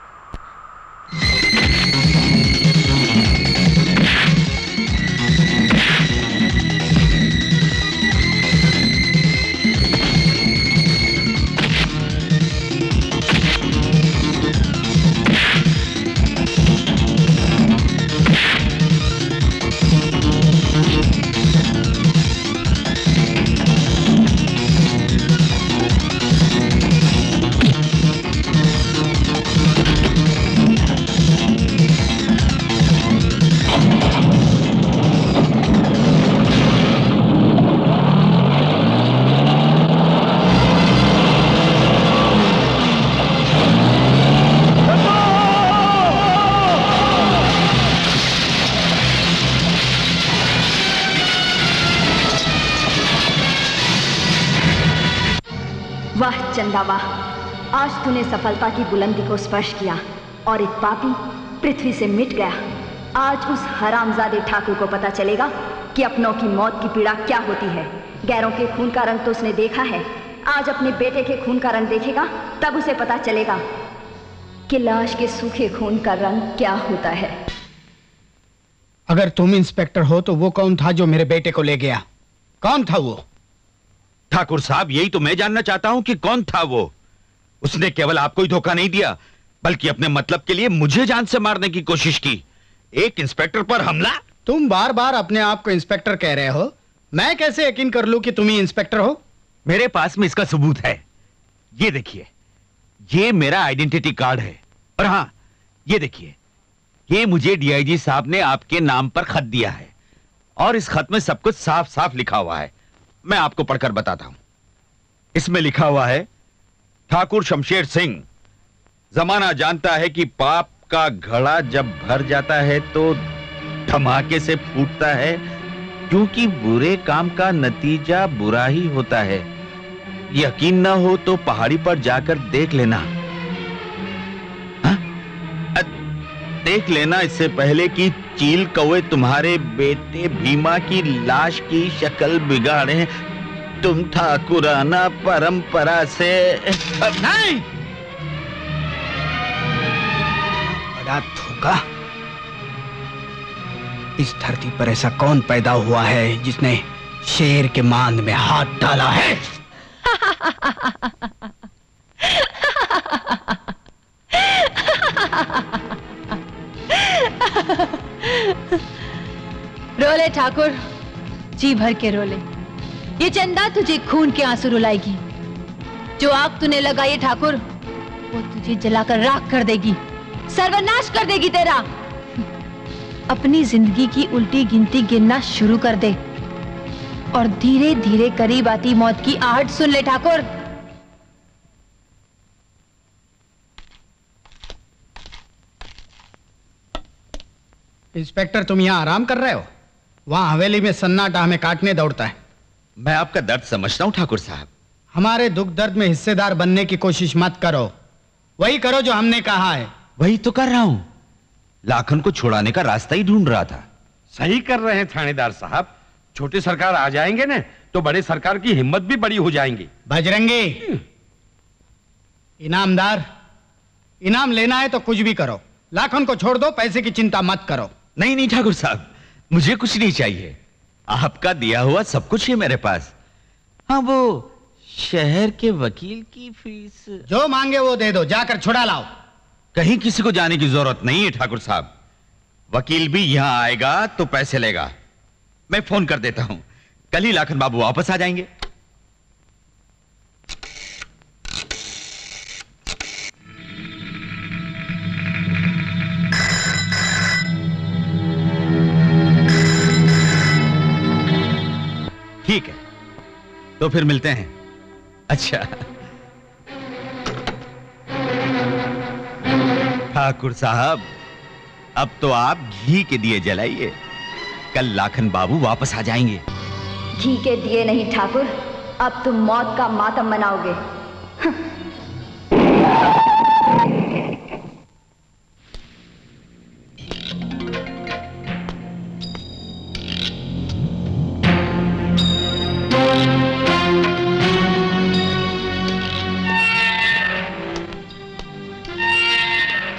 वाह चंदा वाह, आज तूने सफलता की बुलंदी को स्पर्श किया और एक पापी पृथ्वी से मिट गया। आज उस हरामजादे ठाकुर को पता चलेगा कि अपनों की मौत की पीड़ा क्या होती है। गैरों के खून का रंग तो उसने देखा है, आज अपने बेटे के खून का रंग देखेगा, तब उसे पता चलेगा कि लाश के सूखे खून का रंग क्या होता है। अगर तुम इंस्पेक्टर हो तो वो कौन था जो मेरे बेटे को ले गया? कौन था वो? ठाकुर साहब, यही तो मैं जानना चाहता हूं कि कौन था वो। उसने केवल आपको ही धोखा नहीं दिया, बल्कि अपने मतलब के लिए मुझे जान से मारने की कोशिश की। एक इंस्पेक्टर पर हमला। तुम बार बार अपने आप को इंस्पेक्टर कह रहे हो, मैं कैसे यकीन कर लूं कि तुम ही इंस्पेक्टर हो? मेरे पास में इसका सबूत है। ये देखिए, ये मेरा आइडेंटिटी कार्ड है। और हां, ये देखिए, ये मुझे डीआईजी साहब ने आपके नाम पर खत दिया है और इस खत में सब कुछ साफ साफ लिखा हुआ है। मैं आपको पढ़कर बताता हूं। इसमें लिखा हुआ है, ठाकुर शमशेर सिंह, जमाना जानता है कि पाप का घड़ा जब भर जाता है तो धमाके से फूटता है, क्योंकि बुरे काम का नतीजा बुरा ही होता है। यकीन ना हो तो पहाड़ी पर जाकर देख लेना। हा? देख लेना इससे पहले कि चील कौवे तुम्हारे बेटे भीमा की लाश की शक्ल बिगाड़े। तुम ठाकुराना परंपरा से नहीं। बड़ा धोखा। इस धरती पर ऐसा कौन पैदा हुआ है जिसने शेर के मांद में हाथ डाला है? रोले ठाकुर, जी भर के रोले। ये चंदा तुझे खून के आंसू रुलाएगी। जो आग तूने लगाई है ठाकुर, वो तुझे जलाकर राख कर देगी, सर्वनाश कर देगी तेरा। अपनी जिंदगी की उल्टी गिनती गिनना शुरू कर दे और धीरे धीरे करीब आती मौत की आहट सुन ले ठाकुर। इंस्पेक्टर, तुम यहाँ आराम कर रहे हो? वहां हवेली में सन्नाटा हमें काटने दौड़ता है। मैं आपका दर्द समझता हूं ठाकुर साहब। हमारे दुख दर्द में हिस्सेदार बनने की कोशिश मत करो। वही करो जो हमने कहा है। वही तो कर रहा हूं। लाखन को छुड़ाने का रास्ता ही ढूंढ रहा था। सही कर रहे हैं थानेदार साहब। छोटी सरकार आ जाएंगे ना तो बड़े सरकार की हिम्मत भी बड़ी हो जाएंगी। बजरंगी, इनामदार, इनाम लेना है तो कुछ भी करो। लाखन को छोड़ दो, पैसे की चिंता मत करो। नहीं नहीं ठाकुर साहब, मुझे कुछ नहीं चाहिए। आपका दिया हुआ सब कुछ है मेरे पास। हाँ, वो शहर के वकील की फीस जो मांगे वो दे दो, जाकर छुड़ा लाओ। कहीं किसी को जाने की जरूरत नहीं है ठाकुर साहब। वकील भी यहां आएगा तो पैसे लेगा। मैं फोन कर देता हूं, कल ही लाखन बाबू वापस आ जाएंगे। ठीक है, तो फिर मिलते हैं। अच्छा ठाकुर साहब, अब तो आप घी के दिए जलाइए। कल लाखन बाबू वापस आ जाएंगे। घी के दिए नहीं ठाकुर, अब तुम मौत का मातम मनाओगे।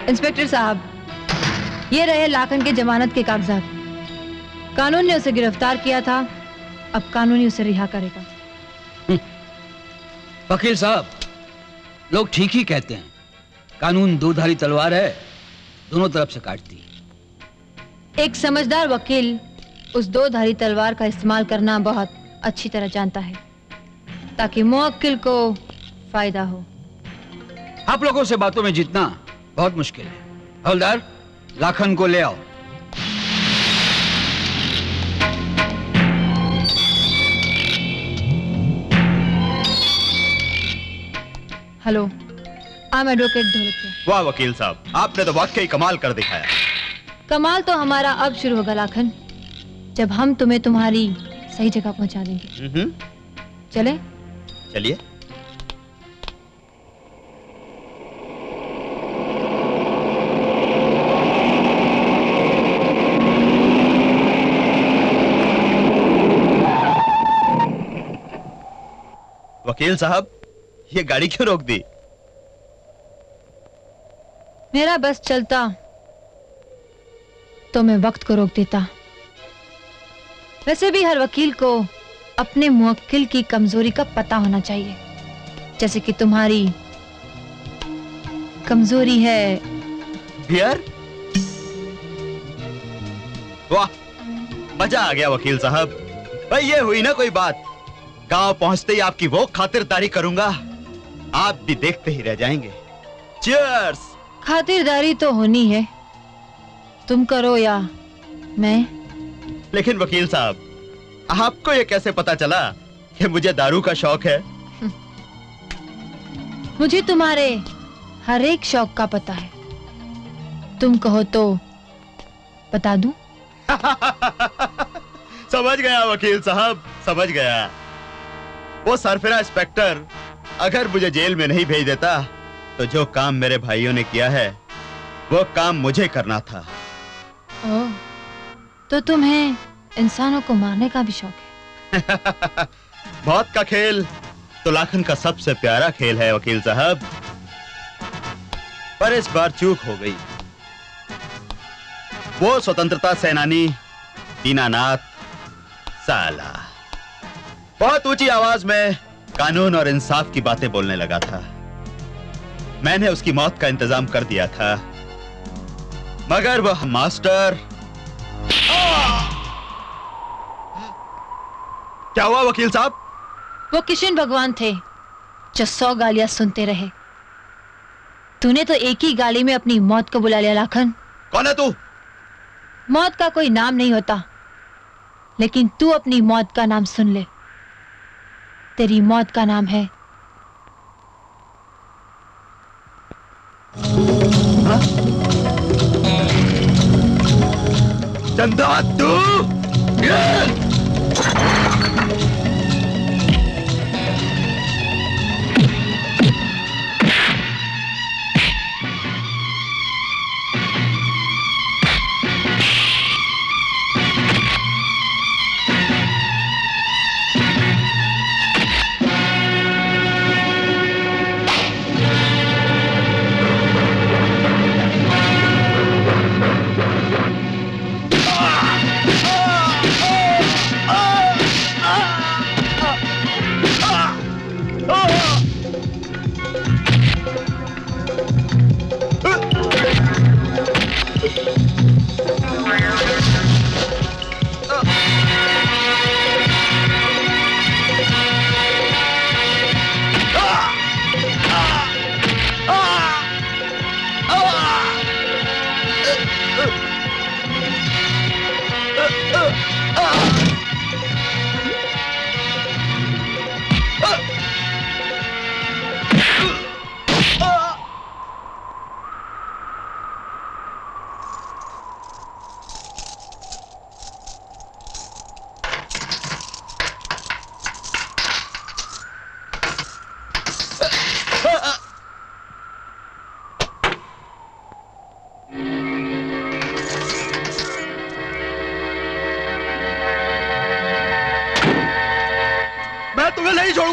इंस्पेक्टर साहब, ये रहे लाखन के जमानत के कागजात। कानून ने उसे गिरफ्तार किया था, अब कानून ही उसे रिहा करेगा। वकील साहब, लोग ठीक ही कहते हैं, कानून दूधारी तलवार है, दोनों तरफ से काटती। एक समझदार वकील उस दो धारी तलवार का इस्तेमाल करना बहुत अच्छी तरह जानता है, ताकि मुवक्किल को फायदा हो। आप लोगों से बातों में जीतना बहुत मुश्किल है। हवलदार, लाखन को ले आओ। Hello, I am advocate Dholakia. वाह वकील साहब, आपने तो वाकई कमाल कर दिखाया। कमाल तो हमारा अब शुरू होगा लाखन, जब हम तुम्हें तुम्हारी सही जगह पहुंचा देंगे। चले? चलिए। वकील साहब, ये गाड़ी क्यों रोक दी? मेरा बस चलता तो मैं वक्त को रोक देता। वैसे भी हर वकील को अपने मुवक्किल की कमजोरी का पता होना चाहिए, जैसे कि तुम्हारी कमजोरी है बियर। वाह, मजा आ गया वकील साहब। भाई ये हुई ना कोई बात, गांव पहुंचते ही आपकी वो खातिरदारी करूंगा, आप भी देखते ही रह जाएंगे। चीयर्स। खातिरदारी तो होनी है, तुम करो या मैं। लेकिन वकील साहब, आपको ये कैसे पता चला कि मुझे दारू का शौक है? मुझे तुम्हारे हर एक शौक का पता है, तुम कहो तो बता दूं? समझ गया वकील साहब, समझ गया। वो सरफिरा इंस्पेक्टर अगर मुझे जेल में नहीं भेज देता तो जो काम मेरे भाइयों ने किया है वो काम मुझे करना था। ओह, तो तुम्हें इंसानों को मारने का भी शौक है? मौत का खेल तो लाखन का सबसे प्यारा खेल है वकील साहब, पर इस बार चूक हो गई। वो स्वतंत्रता सेनानी दीनानाथ साला बहुत ऊंची आवाज में कानून और इंसाफ की बातें बोलने लगा था। मैंने उसकी मौत का इंतजाम कर दिया था, मगर वह मास्टर। क्या हुआ वकील साहब? वो किशन भगवान थे जो सौ गालियां सुनते रहे। तूने तो एक ही गाली में अपनी मौत को बुला लिया लाखन। कौन है तू? मौत का कोई नाम नहीं होता, लेकिन तू अपनी मौत का नाम सुन ले। तेरी मौत का नाम है चंदा। तू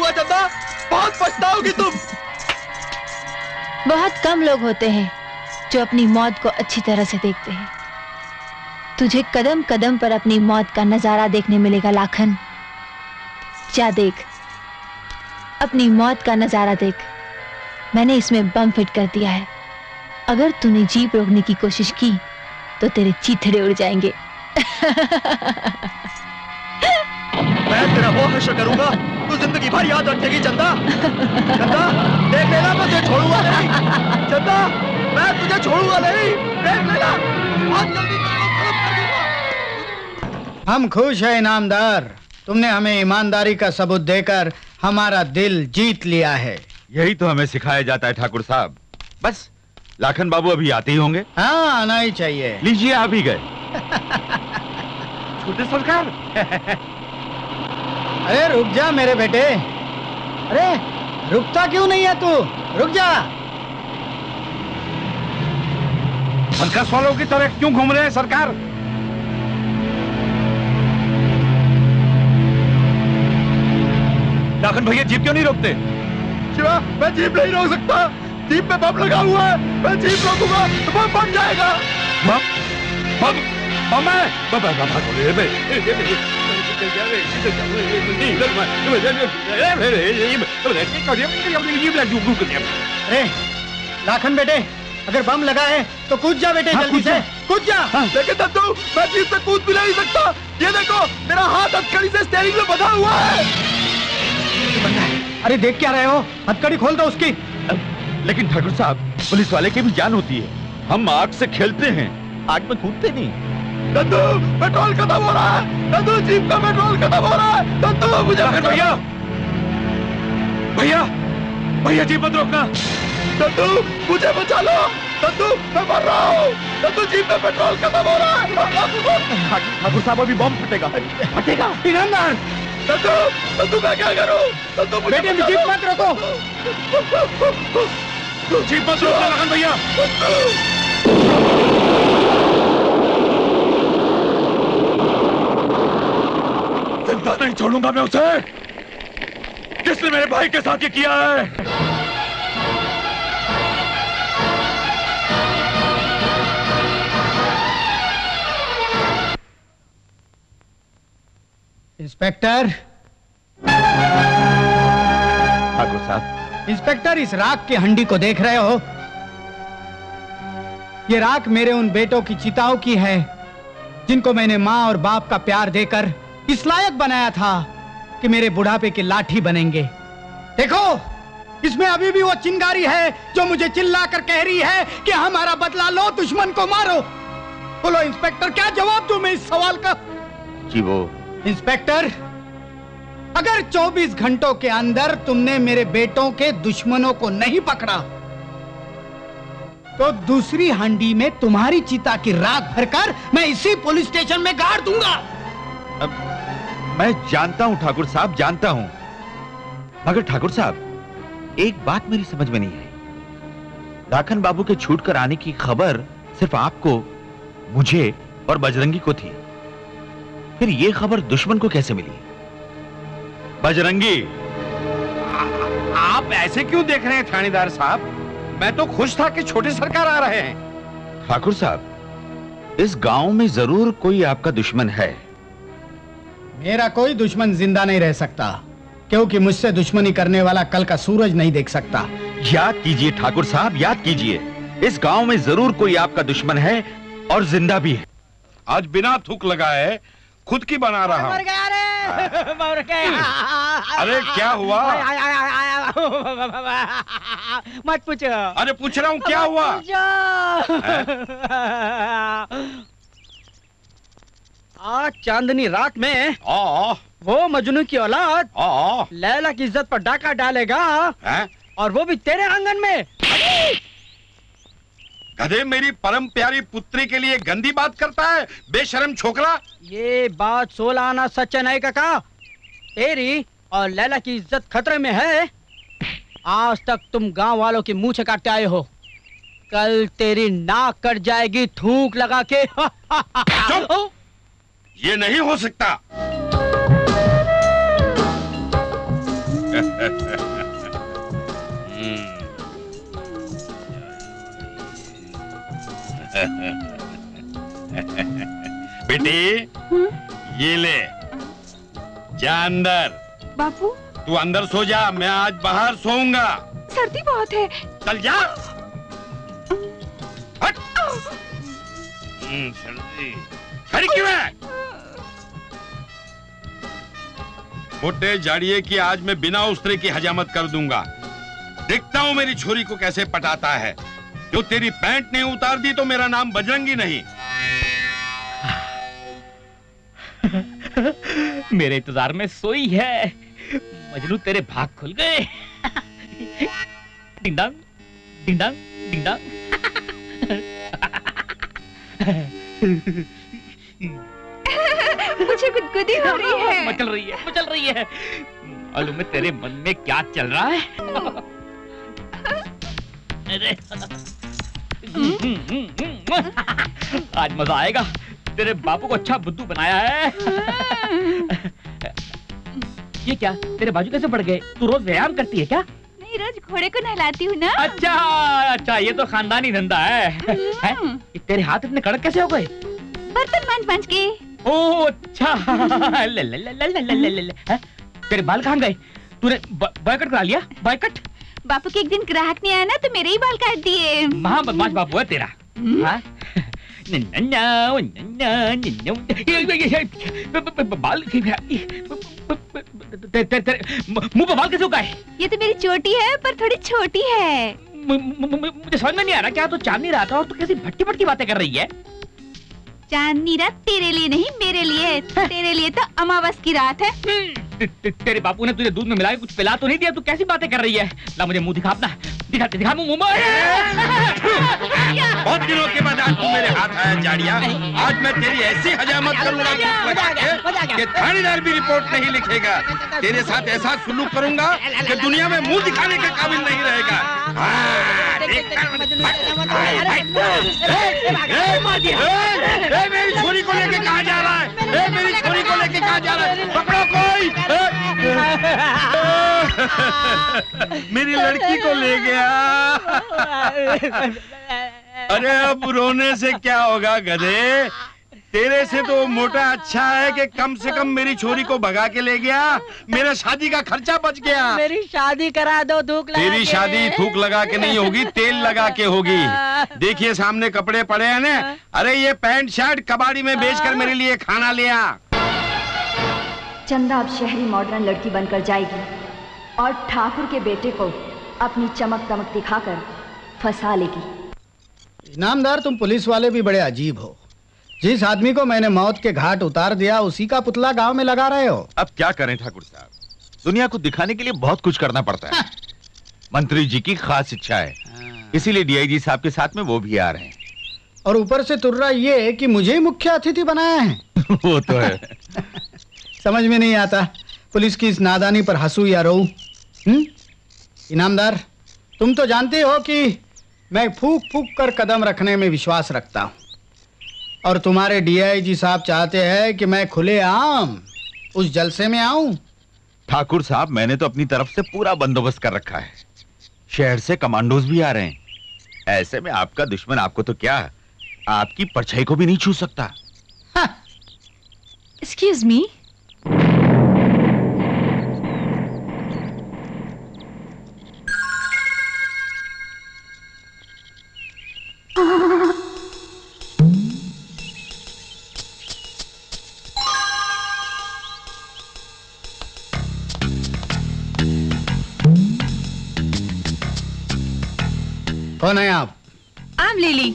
बहुत कम लोग होते हैं जो अपनी मौत को अच्छी तरह से देखते हैं। तुझे कदम कदम पर अपनी मौत का नजारा देखने मिलेगा लाखन। जा देख, अपनी मौत का नजारा देख। मैंने इसमें बम फिट कर दिया है। अगर तूने जीप रोकने की कोशिश की तो तेरे चीथड़े उड़ जाएंगे। मैं तेरा वो हश्र करूंगा, तू जिंदगी भर याद रखेगी चंदा। चंदा, देख लेना मैं तुझे छोड़ूंगा नहीं। चंदा, मैं तुझे छोड़ूंगा नहीं, देख लेना। बहुत जल्दी हम खुश हैं इनामदार, तुमने हमें ईमानदारी का सबूत देकर हमारा दिल जीत लिया है। यही तो हमें सिखाया जाता है ठाकुर साहब। बस लाखन बाबू अभी आते ही होंगे। हाँ, आना ही चाहिए। लीजिए, आ भी गए। छोटे सरकार। अरे रुक जा मेरे बेटे। अरे रुकता क्यों नहीं है तू? रुक जा। सर्कस वालों की तरह क्यों घूम रहे हैं सरकार? लाखन भैया जीप क्यों नहीं रोकते? शिवा, मैं जीप नहीं रोक सकता। जीप पे बम लगा हुआ है। मैं जीप रोकूंगा तो बम फट जाएगा। बम? बम? बम है? बम बम बम अरे लाखन बेटे, अगर बम लगा है तो कूद जा बेटे, जल्दी से कूद जा। लेकिन दद्दू, मैं जीप पे कूद भी नहीं सकता। ये देखो, मेरा हाथ हथकड़ी से स्टीयरिंग में बंधा हुआ है। अरे देख क्या रहे हो? हथकड़ी खोल दो उसकी। लेकिन ठाकुर साहब, पुलिस वाले की भी जान होती है। हम आग से खेलते हैं, आग में कूदते नहीं। दद्दू, पेट्रोल खत्म हो रहा है। दद्दू, जीप का पेट्रोल खत्म हो रहा है। दद्दू, मुझे भैया, भैया, भैया जीप मत रोकना। दद्दू, मुझे बचा लो। दद्दू, मैं मर रहा हूँ। दद्दू, जीप में पेट्रोल खत्म हो रहा है। ठाकुर साहब, अभी बम फटेगा। फटेगा? ईमानदार। दद्दू, दद्दू, मैं क्या करूँ? दद्दू, मुझे बेटे, जीप मत रोको। जीप मत रोकना लखन भैया। जिंदा नहीं छोड़ूंगा मैं उसे। किसने मेरे भाई के साथ ये किया है? इंस्पेक्टर। ठाकुर साहब। इंस्पेक्टर, इस राख की हंडी को देख रहे हो? ये राख मेरे उन बेटों की चिताओं की है जिनको मैंने माँ और बाप का प्यार देकर इस लायक बनाया था कि मेरे बुढ़ापे की लाठी बनेंगे। देखो, इसमें अभी भी वो चिंगारी है जो मुझे चिल्लाकर कह रही है कि हमारा बदला लो, दुश्मन को मारो। बोलो इंस्पेक्टर, क्या जवाब दूं मैं इस सवाल का? जी वो इंस्पेक्टर, अगर चौबीस घंटों के अंदर तुमने मेरे बेटों के दुश्मनों को नहीं पकड़ा तो दूसरी हांडी में तुम्हारी चिता की राख भरकर मैं इसी पुलिस स्टेशन में गाड़ दूंगा। अब मैं जानता हूं ठाकुर साहब, जानता हूं, मगर ठाकुर साहब, एक बात मेरी समझ में नहीं आई। लाखन बाबू के छूट कर आने की खबर सिर्फ आपको, मुझे और बजरंगी को थी। फिर ये खबर दुश्मन को कैसे मिली? बजरंगी, आ, आप ऐसे क्यों देख रहे हैं थानेदार साहब? मैं तो खुश था कि छोटे सरकार आ रहे हैं। ठाकुर साहब, इस गांव में जरूर कोई आपका दुश्मन है। मेरा कोई दुश्मन जिंदा नहीं रह सकता, क्योंकि मुझसे दुश्मनी करने वाला कल का सूरज नहीं देख सकता। याद कीजिए ठाकुर साहब, याद कीजिए, इस गांव में जरूर कोई आपका दुश्मन है और जिंदा भी है। आज बिना थूक लगाए खुद की बना रहा हूं। मर गया रे, मर गया। अरे क्या हुआ? मत पूछो। अरे पूछ रहा हूँ, क्या हुआ? आज चांदनी रात में आ, वो मजनू की औलाद आ, लैला की इज्जत पर डाका डालेगा है? और वो भी तेरे आंगन में। गधे, मेरी परम प्यारी पुत्री के लिए गंदी बात करता है, बेशरम छोकरा। ये बात सोलह आना सच नहीं काका। तेरी और लैला की इज्जत खतरे में है। आज तक तुम गांव वालों की मूंछ काटते आए हो, कल तेरी नाक कट जाएगी थूक लगा के। ये नहीं हो सकता। बेटी ये ले, जा अंदर। बापू तू अंदर सो जा, मैं आज बाहर सोऊंगा। सर्दी बहुत है। चल जा। हट। हम्म, सर्दी खड़ी क्यों है? मोटे जाड़िए की आज मैं बिना उस्तरे की हजामत कर दूंगा। देखता हूं मेरी छोरी को कैसे पटाता है। जो तेरी पैंट नहीं उतार दी तो मेरा नाम बजरंगी नहीं। मेरे इंतजार में सोई है। मजनू तेरे भाग खुल गए। डिंग डांग, डिंग डांग, डिंग डांग। मुझे गुदगुदी हो रही है। मचल रही है, मचल रही है। मालूम है तेरे मन में क्या चल रहा है? अरे आज मजा आएगा। तेरे बापू को अच्छा बुद्धू बनाया है। ये क्या, तेरे बाजू कैसे बढ़ गए? तू रोज व्यायाम करती है क्या? नहीं, रोज घोड़े को नहलाती हूँ ना। अच्छा अच्छा, ये तो खानदानी धंधा है, है? तेरे हाथ इतने कड़क कैसे हो गए? बर्तन मांज मांज के। ओह अच्छा। ले, ले, ले, ले, ले, ले, ले, ले, है? तेरे बाल कहाँ गए? तूने बॉय कट करा लिया? Boy cut? बापू के एक दिन ग्राहक नहीं आया ना तो मेरे ही बाल काट दिए। महा बदमाश बापू है तेरा। हाँ? बाल मुंह पे बाल कैसे उगाए? ये तो मेरी चोटी है पर थोड़ी छोटी है। मुझे समझ में नहीं आ रहा, क्या तो चांदनी रात है और तू कैसी भट्टी भट्टी बातें कर रही है? चांदनी रात तेरे लिए नहीं मेरे लिए। तेरे लिए तो अमावस की रात है। तेरे बापू ने तुझे दूध में मिला के कुछ पिला तो नहीं दिया? तू कैसी बातें कर रही है? ला मुझे मुंह दिखा अपना। दिखा दिखा मुंह। बहुत दिनों के बाद आज तू मेरे हाथ आया जाड़िया। आज मैं तेरी ऐसी हजामत करूंगा कि थानेदार भी रिपोर्ट नहीं लिखेगा। तेरे साथ ऐसा सुलूक करूंगा कि दुनिया में मुंह दिखाने के काबिल नहीं रहेगा। मेरी छोरी को लेके कहाँ जा रहा है? ए, मेरी छोरी को लेके कहाँ जा रहा है? पकड़ो कोई। मेरी लड़की को ले गया। अरे अब रोने से क्या होगा गधे? तेरे से तो मोटा अच्छा है कि कम से कम मेरी छोरी को भगा के ले गया। मेरे शादी का खर्चा बच गया। मेरी शादी करा दो थूक लगा तेरी के। शादी थूक लगा के नहीं होगी, तेल लगा के होगी। देखिए सामने कपड़े पड़े हैं ना। अरे ये पैंट शर्ट कबाड़ी में बेचकर मेरे लिए खाना ले आ। चंदा अब शहरी मॉडर्न लड़की बनकर जाएगी और ठाकुर के बेटे को अपनी चमक दमक दिखाकर फंसा लेगी। इनामदार, तुम पुलिस वाले भी बड़े अजीब हो। जिस आदमी को मैंने मौत के घाट उतार दिया उसी का पुतला गांव में लगा रहे हो। अब क्या करें ठाकुर साहब, दुनिया को दिखाने के लिए बहुत कुछ करना पड़ता है। मंत्री जी की खास इच्छा है, इसीलिए डीआईजी साहब के साथ में वो भी आ रहे हैं। और ऊपर से तुर्रा ये कि मुझे मुख्य अतिथि बनाया है। वो तो है। समझ में नहीं आता पुलिस की इस नादानी पर हंसू या रोऊं। हम्म? इनामदार, तुम तो जानते हो कि मैं फूक फूक कर कदम रखने में विश्वास रखता हूं और तुम्हारे डीआईजी साहब चाहते हैं कि मैं खुले आम उस जलसे में आऊं। ठाकुर साहब, मैंने तो अपनी तरफ से पूरा बंदोबस्त कर रखा है। शहर से कमांडोज भी आ रहे हैं। ऐसे में आपका दुश्मन आपको तो क्या, आपकी परछाई को भी नहीं छू सकता। Excuse me. कौन है आप? I am Lily,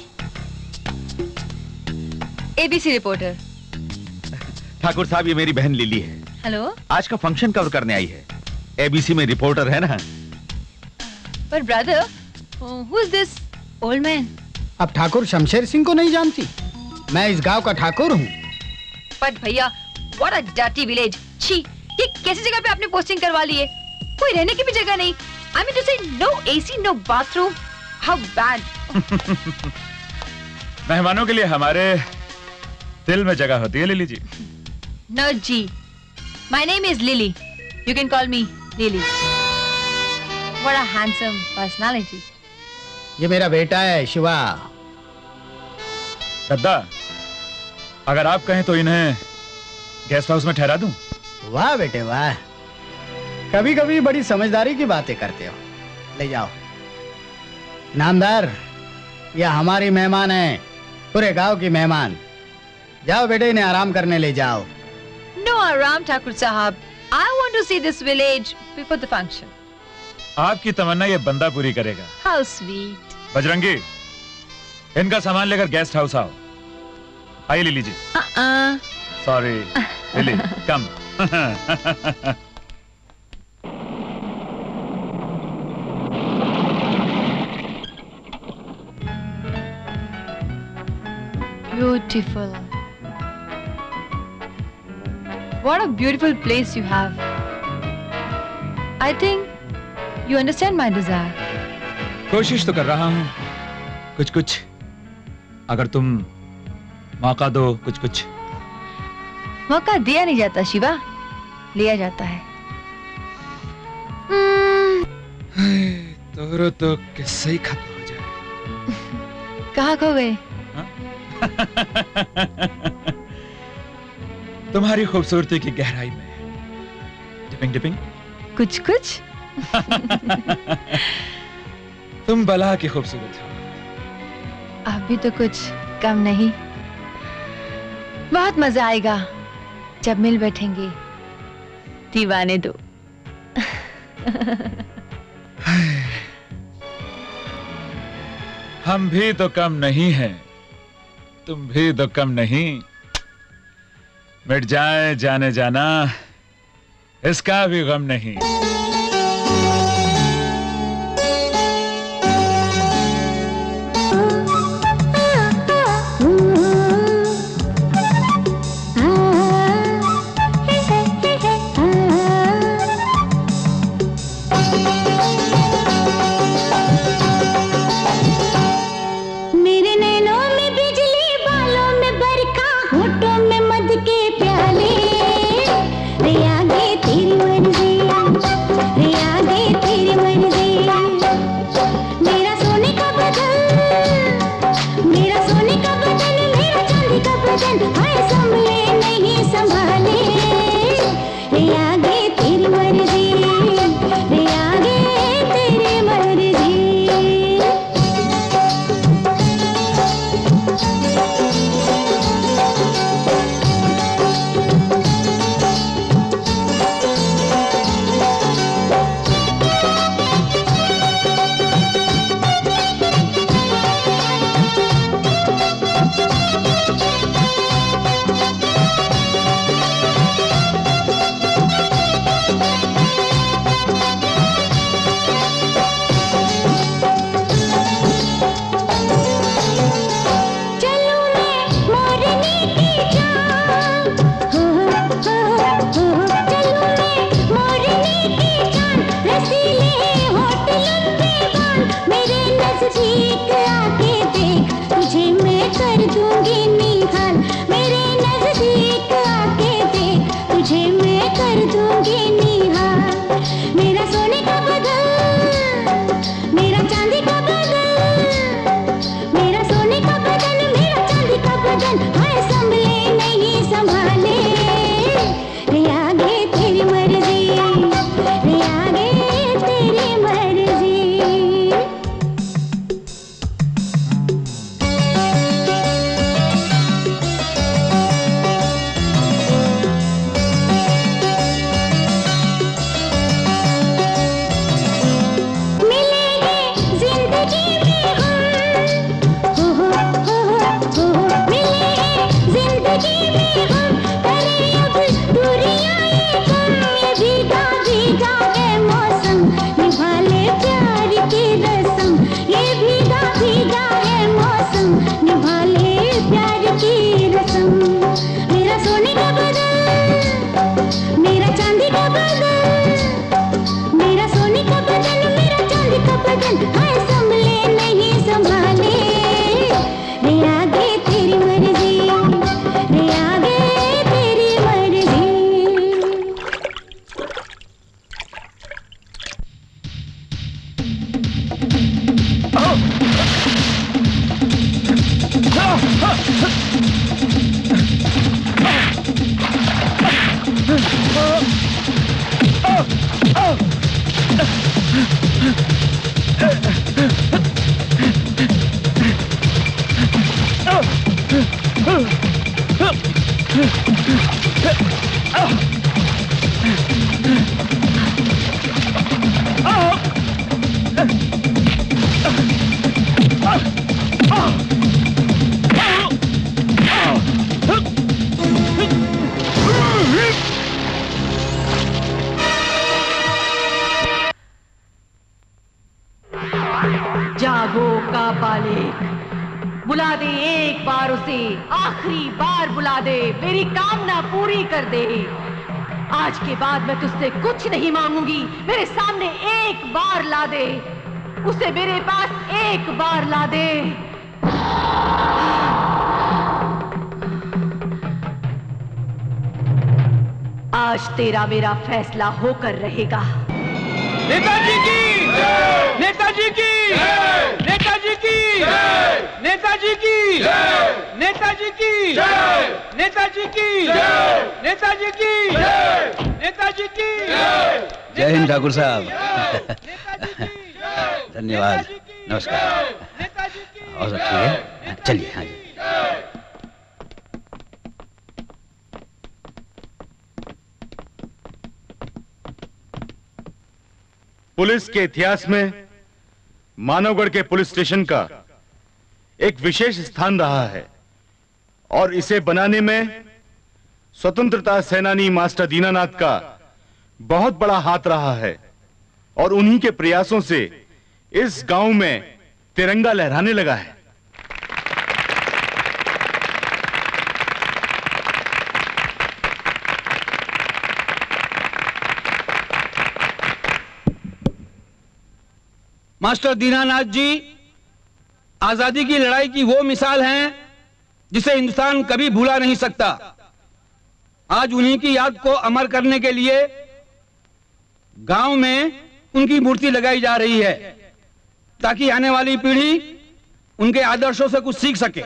ABC reporter. Thakur साहब, ये मेरी बहन लिली है। हेलो। आज का फंक्शन कवर करने आई है। एबीसी में रिपोर्टर है ना। पर brother, who is this old man? अब ठाकुर शमशेर सिंह को नहीं जानती? मैं इस गांव का ठाकुर हूँ। बट भैया, व्हाट अ डर्टी विलेज। छी, ये कैसी जगह पे आपने पोस्टिंग करवा ली है? कोई रहने की भी जगह नहीं। I mean to say no AC, no bathroom. How bad. मेहमानों के लिए हमारे दिल में जगह होती है लिली जी। नो जी, my name is Lily, you can call me Lily. What a handsome personality. ये मेरा बेटा है शिवा। दद्दा, अगर आप कहें तो इन्हें गेस्ट हाउस में ठहरा दूं? वाह बेटे वाह, कभी कभी बड़ी समझदारी की बातें करते हो। ले जाओ। नामदार, यह हमारी मेहमान है, पूरे गांव की मेहमान। जाओ बेटे, इन्हें आराम करने ले जाओ। No आराम ठाकुर साहब, I want to see this village before the function. आपकी तमन्ना ये बंदा पूरी करेगा। How sweet. बजरंगी, इनका सामान लेकर गेस्ट हाउस आओ। आइए ले लीजिए। Uh-uh. Sorry Lily, come. Beautiful. What a beautiful place you have. I think you understand my desire. कोशिश तो कर रहा हूँ, कुछ कुछ। अगर तुम मौका दो, कुछ कुछ। मौका दिया नहीं जाता शिवा, लिया जाता है। तोरो तो किस्सा ही खत्म हो जाए। कहाँ खो गए? तुम्हारी खूबसूरती की गहराई में डिपिंग डिपिंग। कुछ कुछ। तुम बला की खूबसूरत हो। अभी तो कुछ कम नहीं। बहुत मजा आएगा जब मिल बैठेंगे। दीवाने दो। हम भी तो कम नहीं हैं, तुम भी तो कम नहीं। मिट जाए जाने जाना, इसका भी गम नहीं। मेरे नैनों में बिजली, बालों में बरखा, होठों में मध के प्याले, रे आगे तेरी मर्जी। जागो का बालिक, बुला दे एक बार उसे, आखिरी बार बुला दे, मेरी कामना पूरी कर दे। आज के बाद मैं तुझसे कुछ नहीं मांगूंगी, मेरे सामने एक बार ला दे उसे, मेरे पास एक बार ला दे। आज तेरा मेरा फैसला होकर रहेगा। नेताजी की नेताजी की नेताजी की नेताजी की नेताजी की नेताजी की नेताजी की नेताजी की। जय हिंद ठाकुर साहब। धन्यवाद, नमस्कार। और सब ठीक है? चलिए। हाँ जी। पुलिस के इतिहास में मानवगढ़ के पुलिस स्टेशन का एक विशेष स्थान रहा है और इसे बनाने में स्वतंत्रता सेनानी मास्टर दीनानाथ का बहुत बड़ा हाथ रहा है और उन्हीं के प्रयासों से इस गांव में तिरंगा लहराने लगा है। मास्टर दीनानाथ जी आजादी की लड़ाई की वो मिसाल हैं जिसे हिंदुस्तान कभी भूला नहीं सकता। आज उन्हीं की याद को अमर करने के लिए गांव में उनकी मूर्ति लगाई जा रही है ताकि आने वाली पीढ़ी उनके आदर्शों से कुछ सीख सके।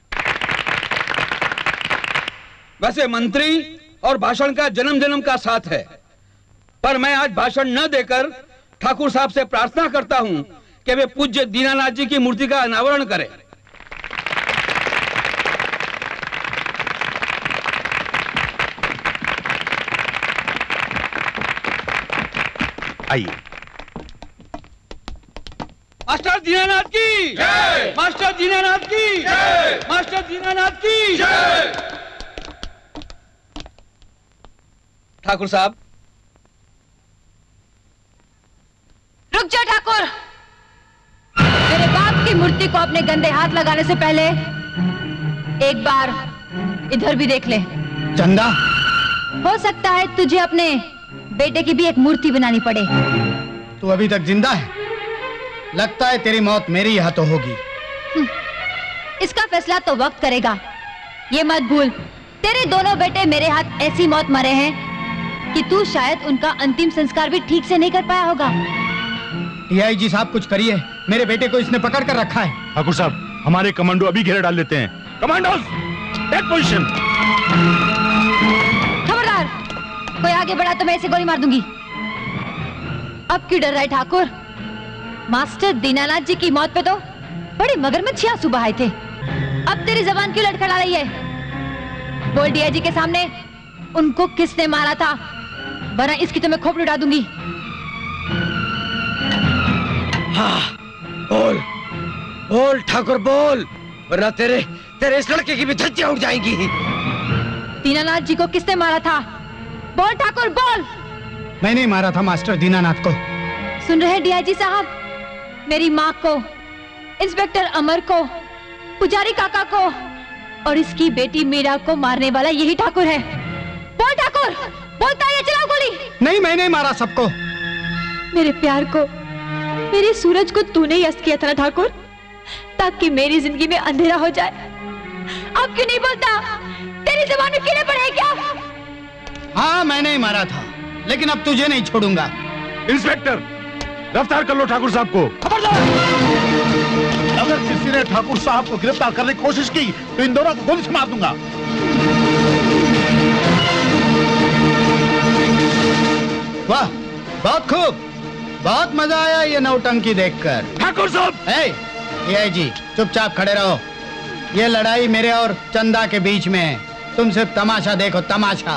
वैसे मंत्री और भाषण का जन्म जन्म का साथ है, पर मैं आज भाषण न देकर ठाकुर साहब से प्रार्थना करता हूं कि वे पूज्य दीनानाथ जी की मूर्ति का अनावरण करें। आइए। मास्टर दीनानाथ की जय, मास्टर दीनानाथ की जय, मास्टर दीनानाथ की जय। ठाकुर साहब। रुक जा ठाकुर, मेरे बाप की मूर्ति को अपने गंदे हाथ लगाने से पहले एक बार इधर भी देख ले। चंदा, हो सकता है तुझे अपने बेटे की भी एक मूर्ति बनानी पड़े। तू अभी तक जिंदा है? लगता है तेरी मौत मेरी हाथों होगी। इसका फैसला तो वक्त करेगा। ये मत भूल, तेरे दोनों बेटे मेरे हाथ ऐसी मौत मरे हैं कि तू शायद उनका अंतिम संस्कार भी ठीक से नहीं कर पाया होगा। डीआईजी साहब कुछ करिए, मेरे बेटे को इसने पकड़ कर रखा है। ठाकुर साहब, हमारे कमांडो अभी घेरा डाल लेते हैं। Commandos, take position. खबरदार, कोई आगे बढ़ा तो मैं इसे गोली मार दूंगी। अब क्यों डर रहा है ठाकुर? मास्टर दीनानाथ जी की मौत पे तो बड़े मगरमच्छ आंसू बहाए थे। अब तेरी जबान क्यों लड़खड़ा रही है? बोल डीआईजी के सामने उनको किसने मारा था, वरना इसकी तो मैं खोपड़ी उड़ा दूंगी। हाँ, बोल बोल ठाकुर बोल, वरना तेरे तेरे इस लड़के की भी धज्जियां उड़ जाएंगी। दीनानाथ जी को किसने मारा था? बोल ठाकुर बोल। मैंने मारा था मास्टर दीनानाथ को। सुन रहे डीआईजी साहब, मेरी माँ को, इंस्पेक्टर अमर को, पुजारी काका को और इसकी बेटी मीरा को मारने वाला यही ठाकुर है। बोल ठाकुर, बोलता है, चलाओ गोली। नहीं, मैंने मारा सबको। मेरे प्यार को, मेरे सूरज को तूने ही अस्त किया था ना ठाकुर, ताकि मेरी जिंदगी में अंधेरा हो जाए। अब क्यों नहीं बोलता? तेरी ज़बान में कीड़े पड़े हैं क्या? हाँ, मैंने ही मारा था, लेकिन अब तुझे नहीं छोड़ूंगा। इंस्पेक्टर, गिरफ्तार कर लो ठाकुर साहब को। अगर किसी ने ठाकुर साहब को गिरफ्तार करने की कोशिश की तो इन दोनों को गोली से मार दूंगा। वाह, बहुत खूब। बहुत मजा आया ये नौटंकी देखकर। ठाकुर साहब! ए, ये जी चुपचाप खड़े रहो। ये लड़ाई मेरे और चंदा के बीच में है, तुम सिर्फ तमाशा देखो, तमाशा।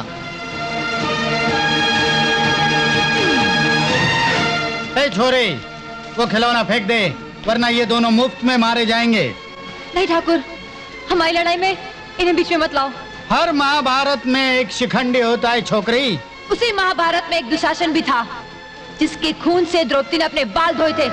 ए छोरे, वो खिलौना फेंक दे, वरना ये दोनों मुफ्त में मारे जाएंगे। नहीं ठाकुर, हमारी लड़ाई में इन्हें बीच में मत लाओ। हर महाभारत में एक शिखंडी होता है छोकरी। उसी महाभारत में एक दुशासन भी था, जिसके खून से द्रौपदी ने अपने बाल धोए थे।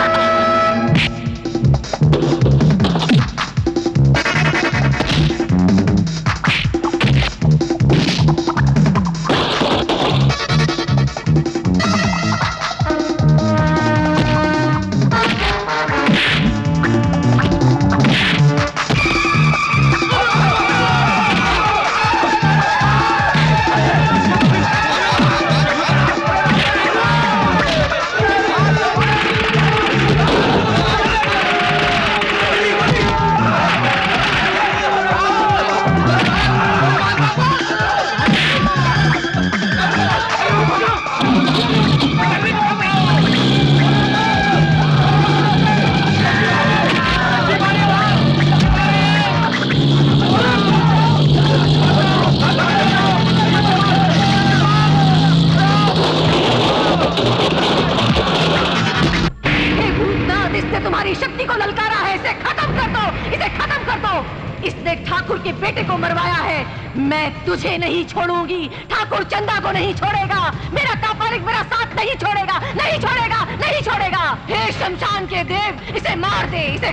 तुम्हारी शक्ति को ललकारा है, इसे खत्म कर दो, इसे खत्म कर दो। इसने ठाकुर के बेटे को मरवाया है। मैं तुझे नहीं छोड़ूंगी, ठाकुर चंदा को नहीं छोड़ेगा, मेरा कापालिक मेरा साथ नहीं छोड़ेगा, नहीं छोड़ेगा, नहीं छोड़ेगा। हे शमशान के देव, इसे मार दे, इसे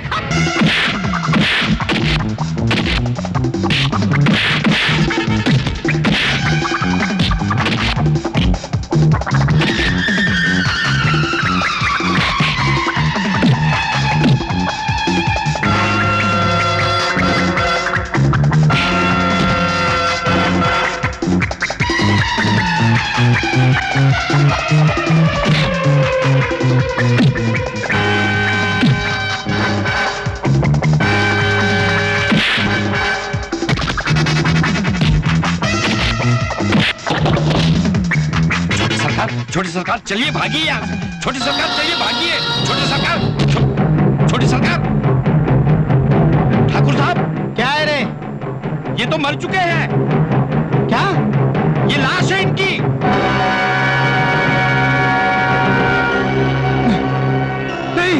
छोटी सरकार चलिए भागिए यहाँ से। छोटी सरकार चलिए भागिए। छोटी सरकार, छो, छोटी सरकार। ठाकुर साहब! क्या है रे? ये तो मर चुके हैं। क्या? ये लाश है इनकी। नहीं।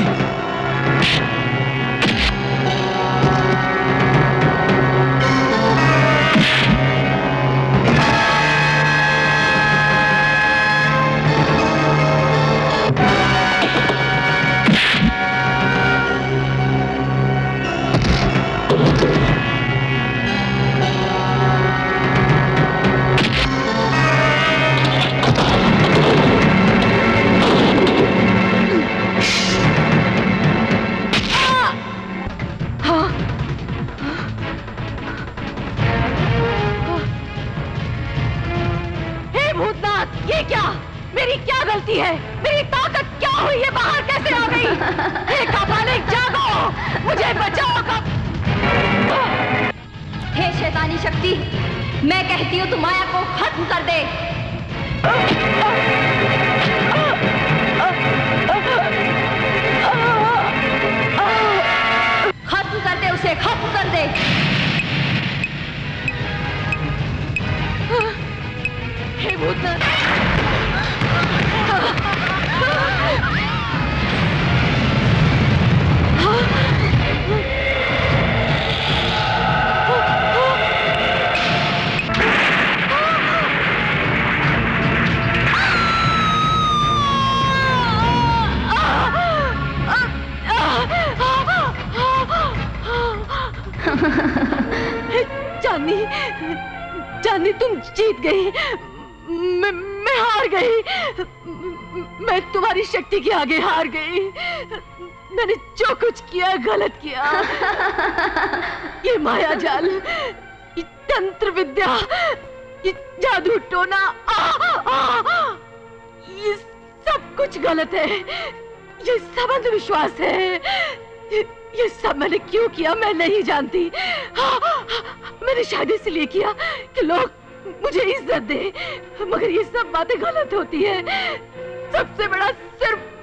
शक्ति के आगे हार गई। मैंने जो कुछ किया गलत किया। ये माया जाल, ये तंत्र विद्या, ये जादू टोना, आ, आ, ये सब कुछ गलत है। ये सब अंधविश्वास है। ये, ये सब मैंने क्यों किया मैं नहीं जानती। आ, मैंने शायद इसलिए किया कि लोग मुझे इज्जत दे, मगर ये सब बातें गलत होती है। सबसे बड़ा सिर्फ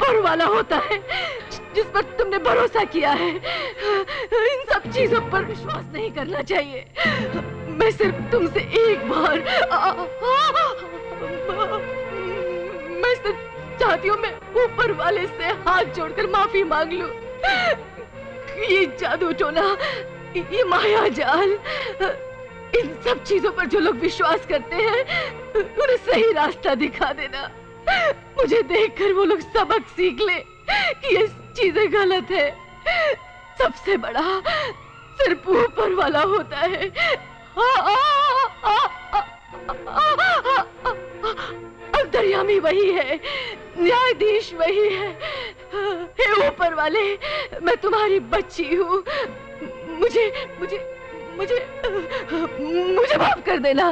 ऊपर वाला होता है जिस पर तुमने भरोसा किया है। इन सब चीजों पर विश्वास नहीं करना चाहिए। मैं सिर्फ तुमसे एक बार आ, आ, आ, मैं सिर्फ चाहती हूँ मैं ऊपर वाले से हाथ जोड़कर माफी मांग लूं। ये जादू टोना, ये माया जाल, इन सब चीजों पर जो लोग विश्वास करते हैं उन्हें सही रास्ता दिखा देना। मुझे देखकर वो लोग सबक सीख ले कि ये चीजें गलत है। सबसे बड़ा सिर्फ ऊपर वाला होता है। अंतर्यामी वही है, न्यायाधीश वही है। हे ऊपर वाले, मैं तुम्हारी बच्ची हूँ। मुझे मुझे मुझे मुझे माफ कर देना।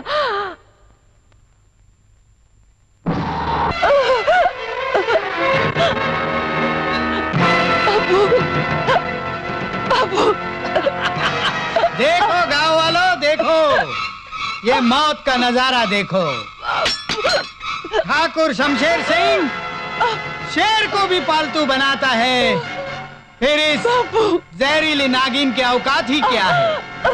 बाबू, बाबू। देखो गांव वालों, देखो ये मौत का नजारा देखो। ठाकुर शमशेर सिंह शेर को भी पालतू बनाता है, फिर इस जहरीली नागिन के औकात ही क्या है?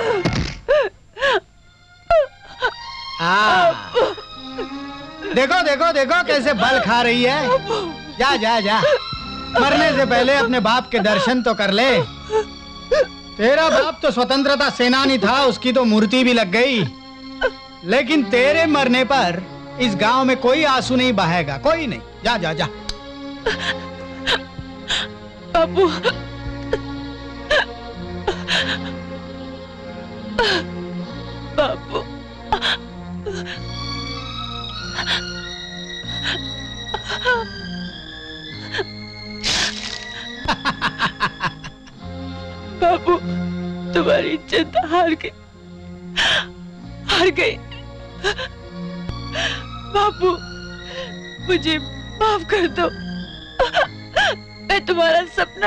आ, देखो देखो देखो कैसे बल खा रही है। जा जा जा, मरने से पहले अपने बाप के दर्शन तो कर ले। तेरा बाप तो स्वतंत्रता सेनानी था, उसकी तो मूर्ति भी लग गई, लेकिन तेरे मरने पर इस गांव में कोई आंसू नहीं बहेगा, कोई नहीं। जा जा जा। बाबू, बाबू, बाबू, तुम्हारी इज्जत हार गई, हार गई। बाबू, मुझे माफ कर दो। मैं तुम्हारा सपना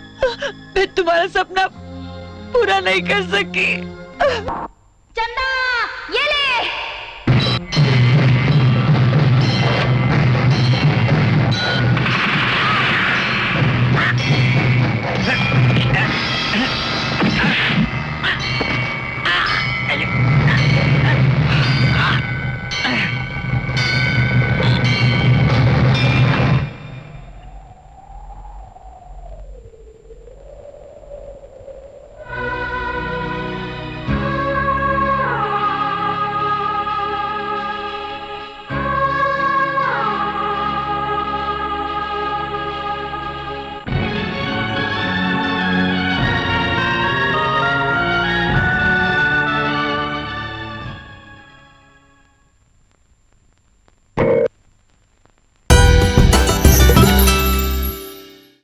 मैं तुम्हारा सपना पूरा नहीं कर सकी। चंदा!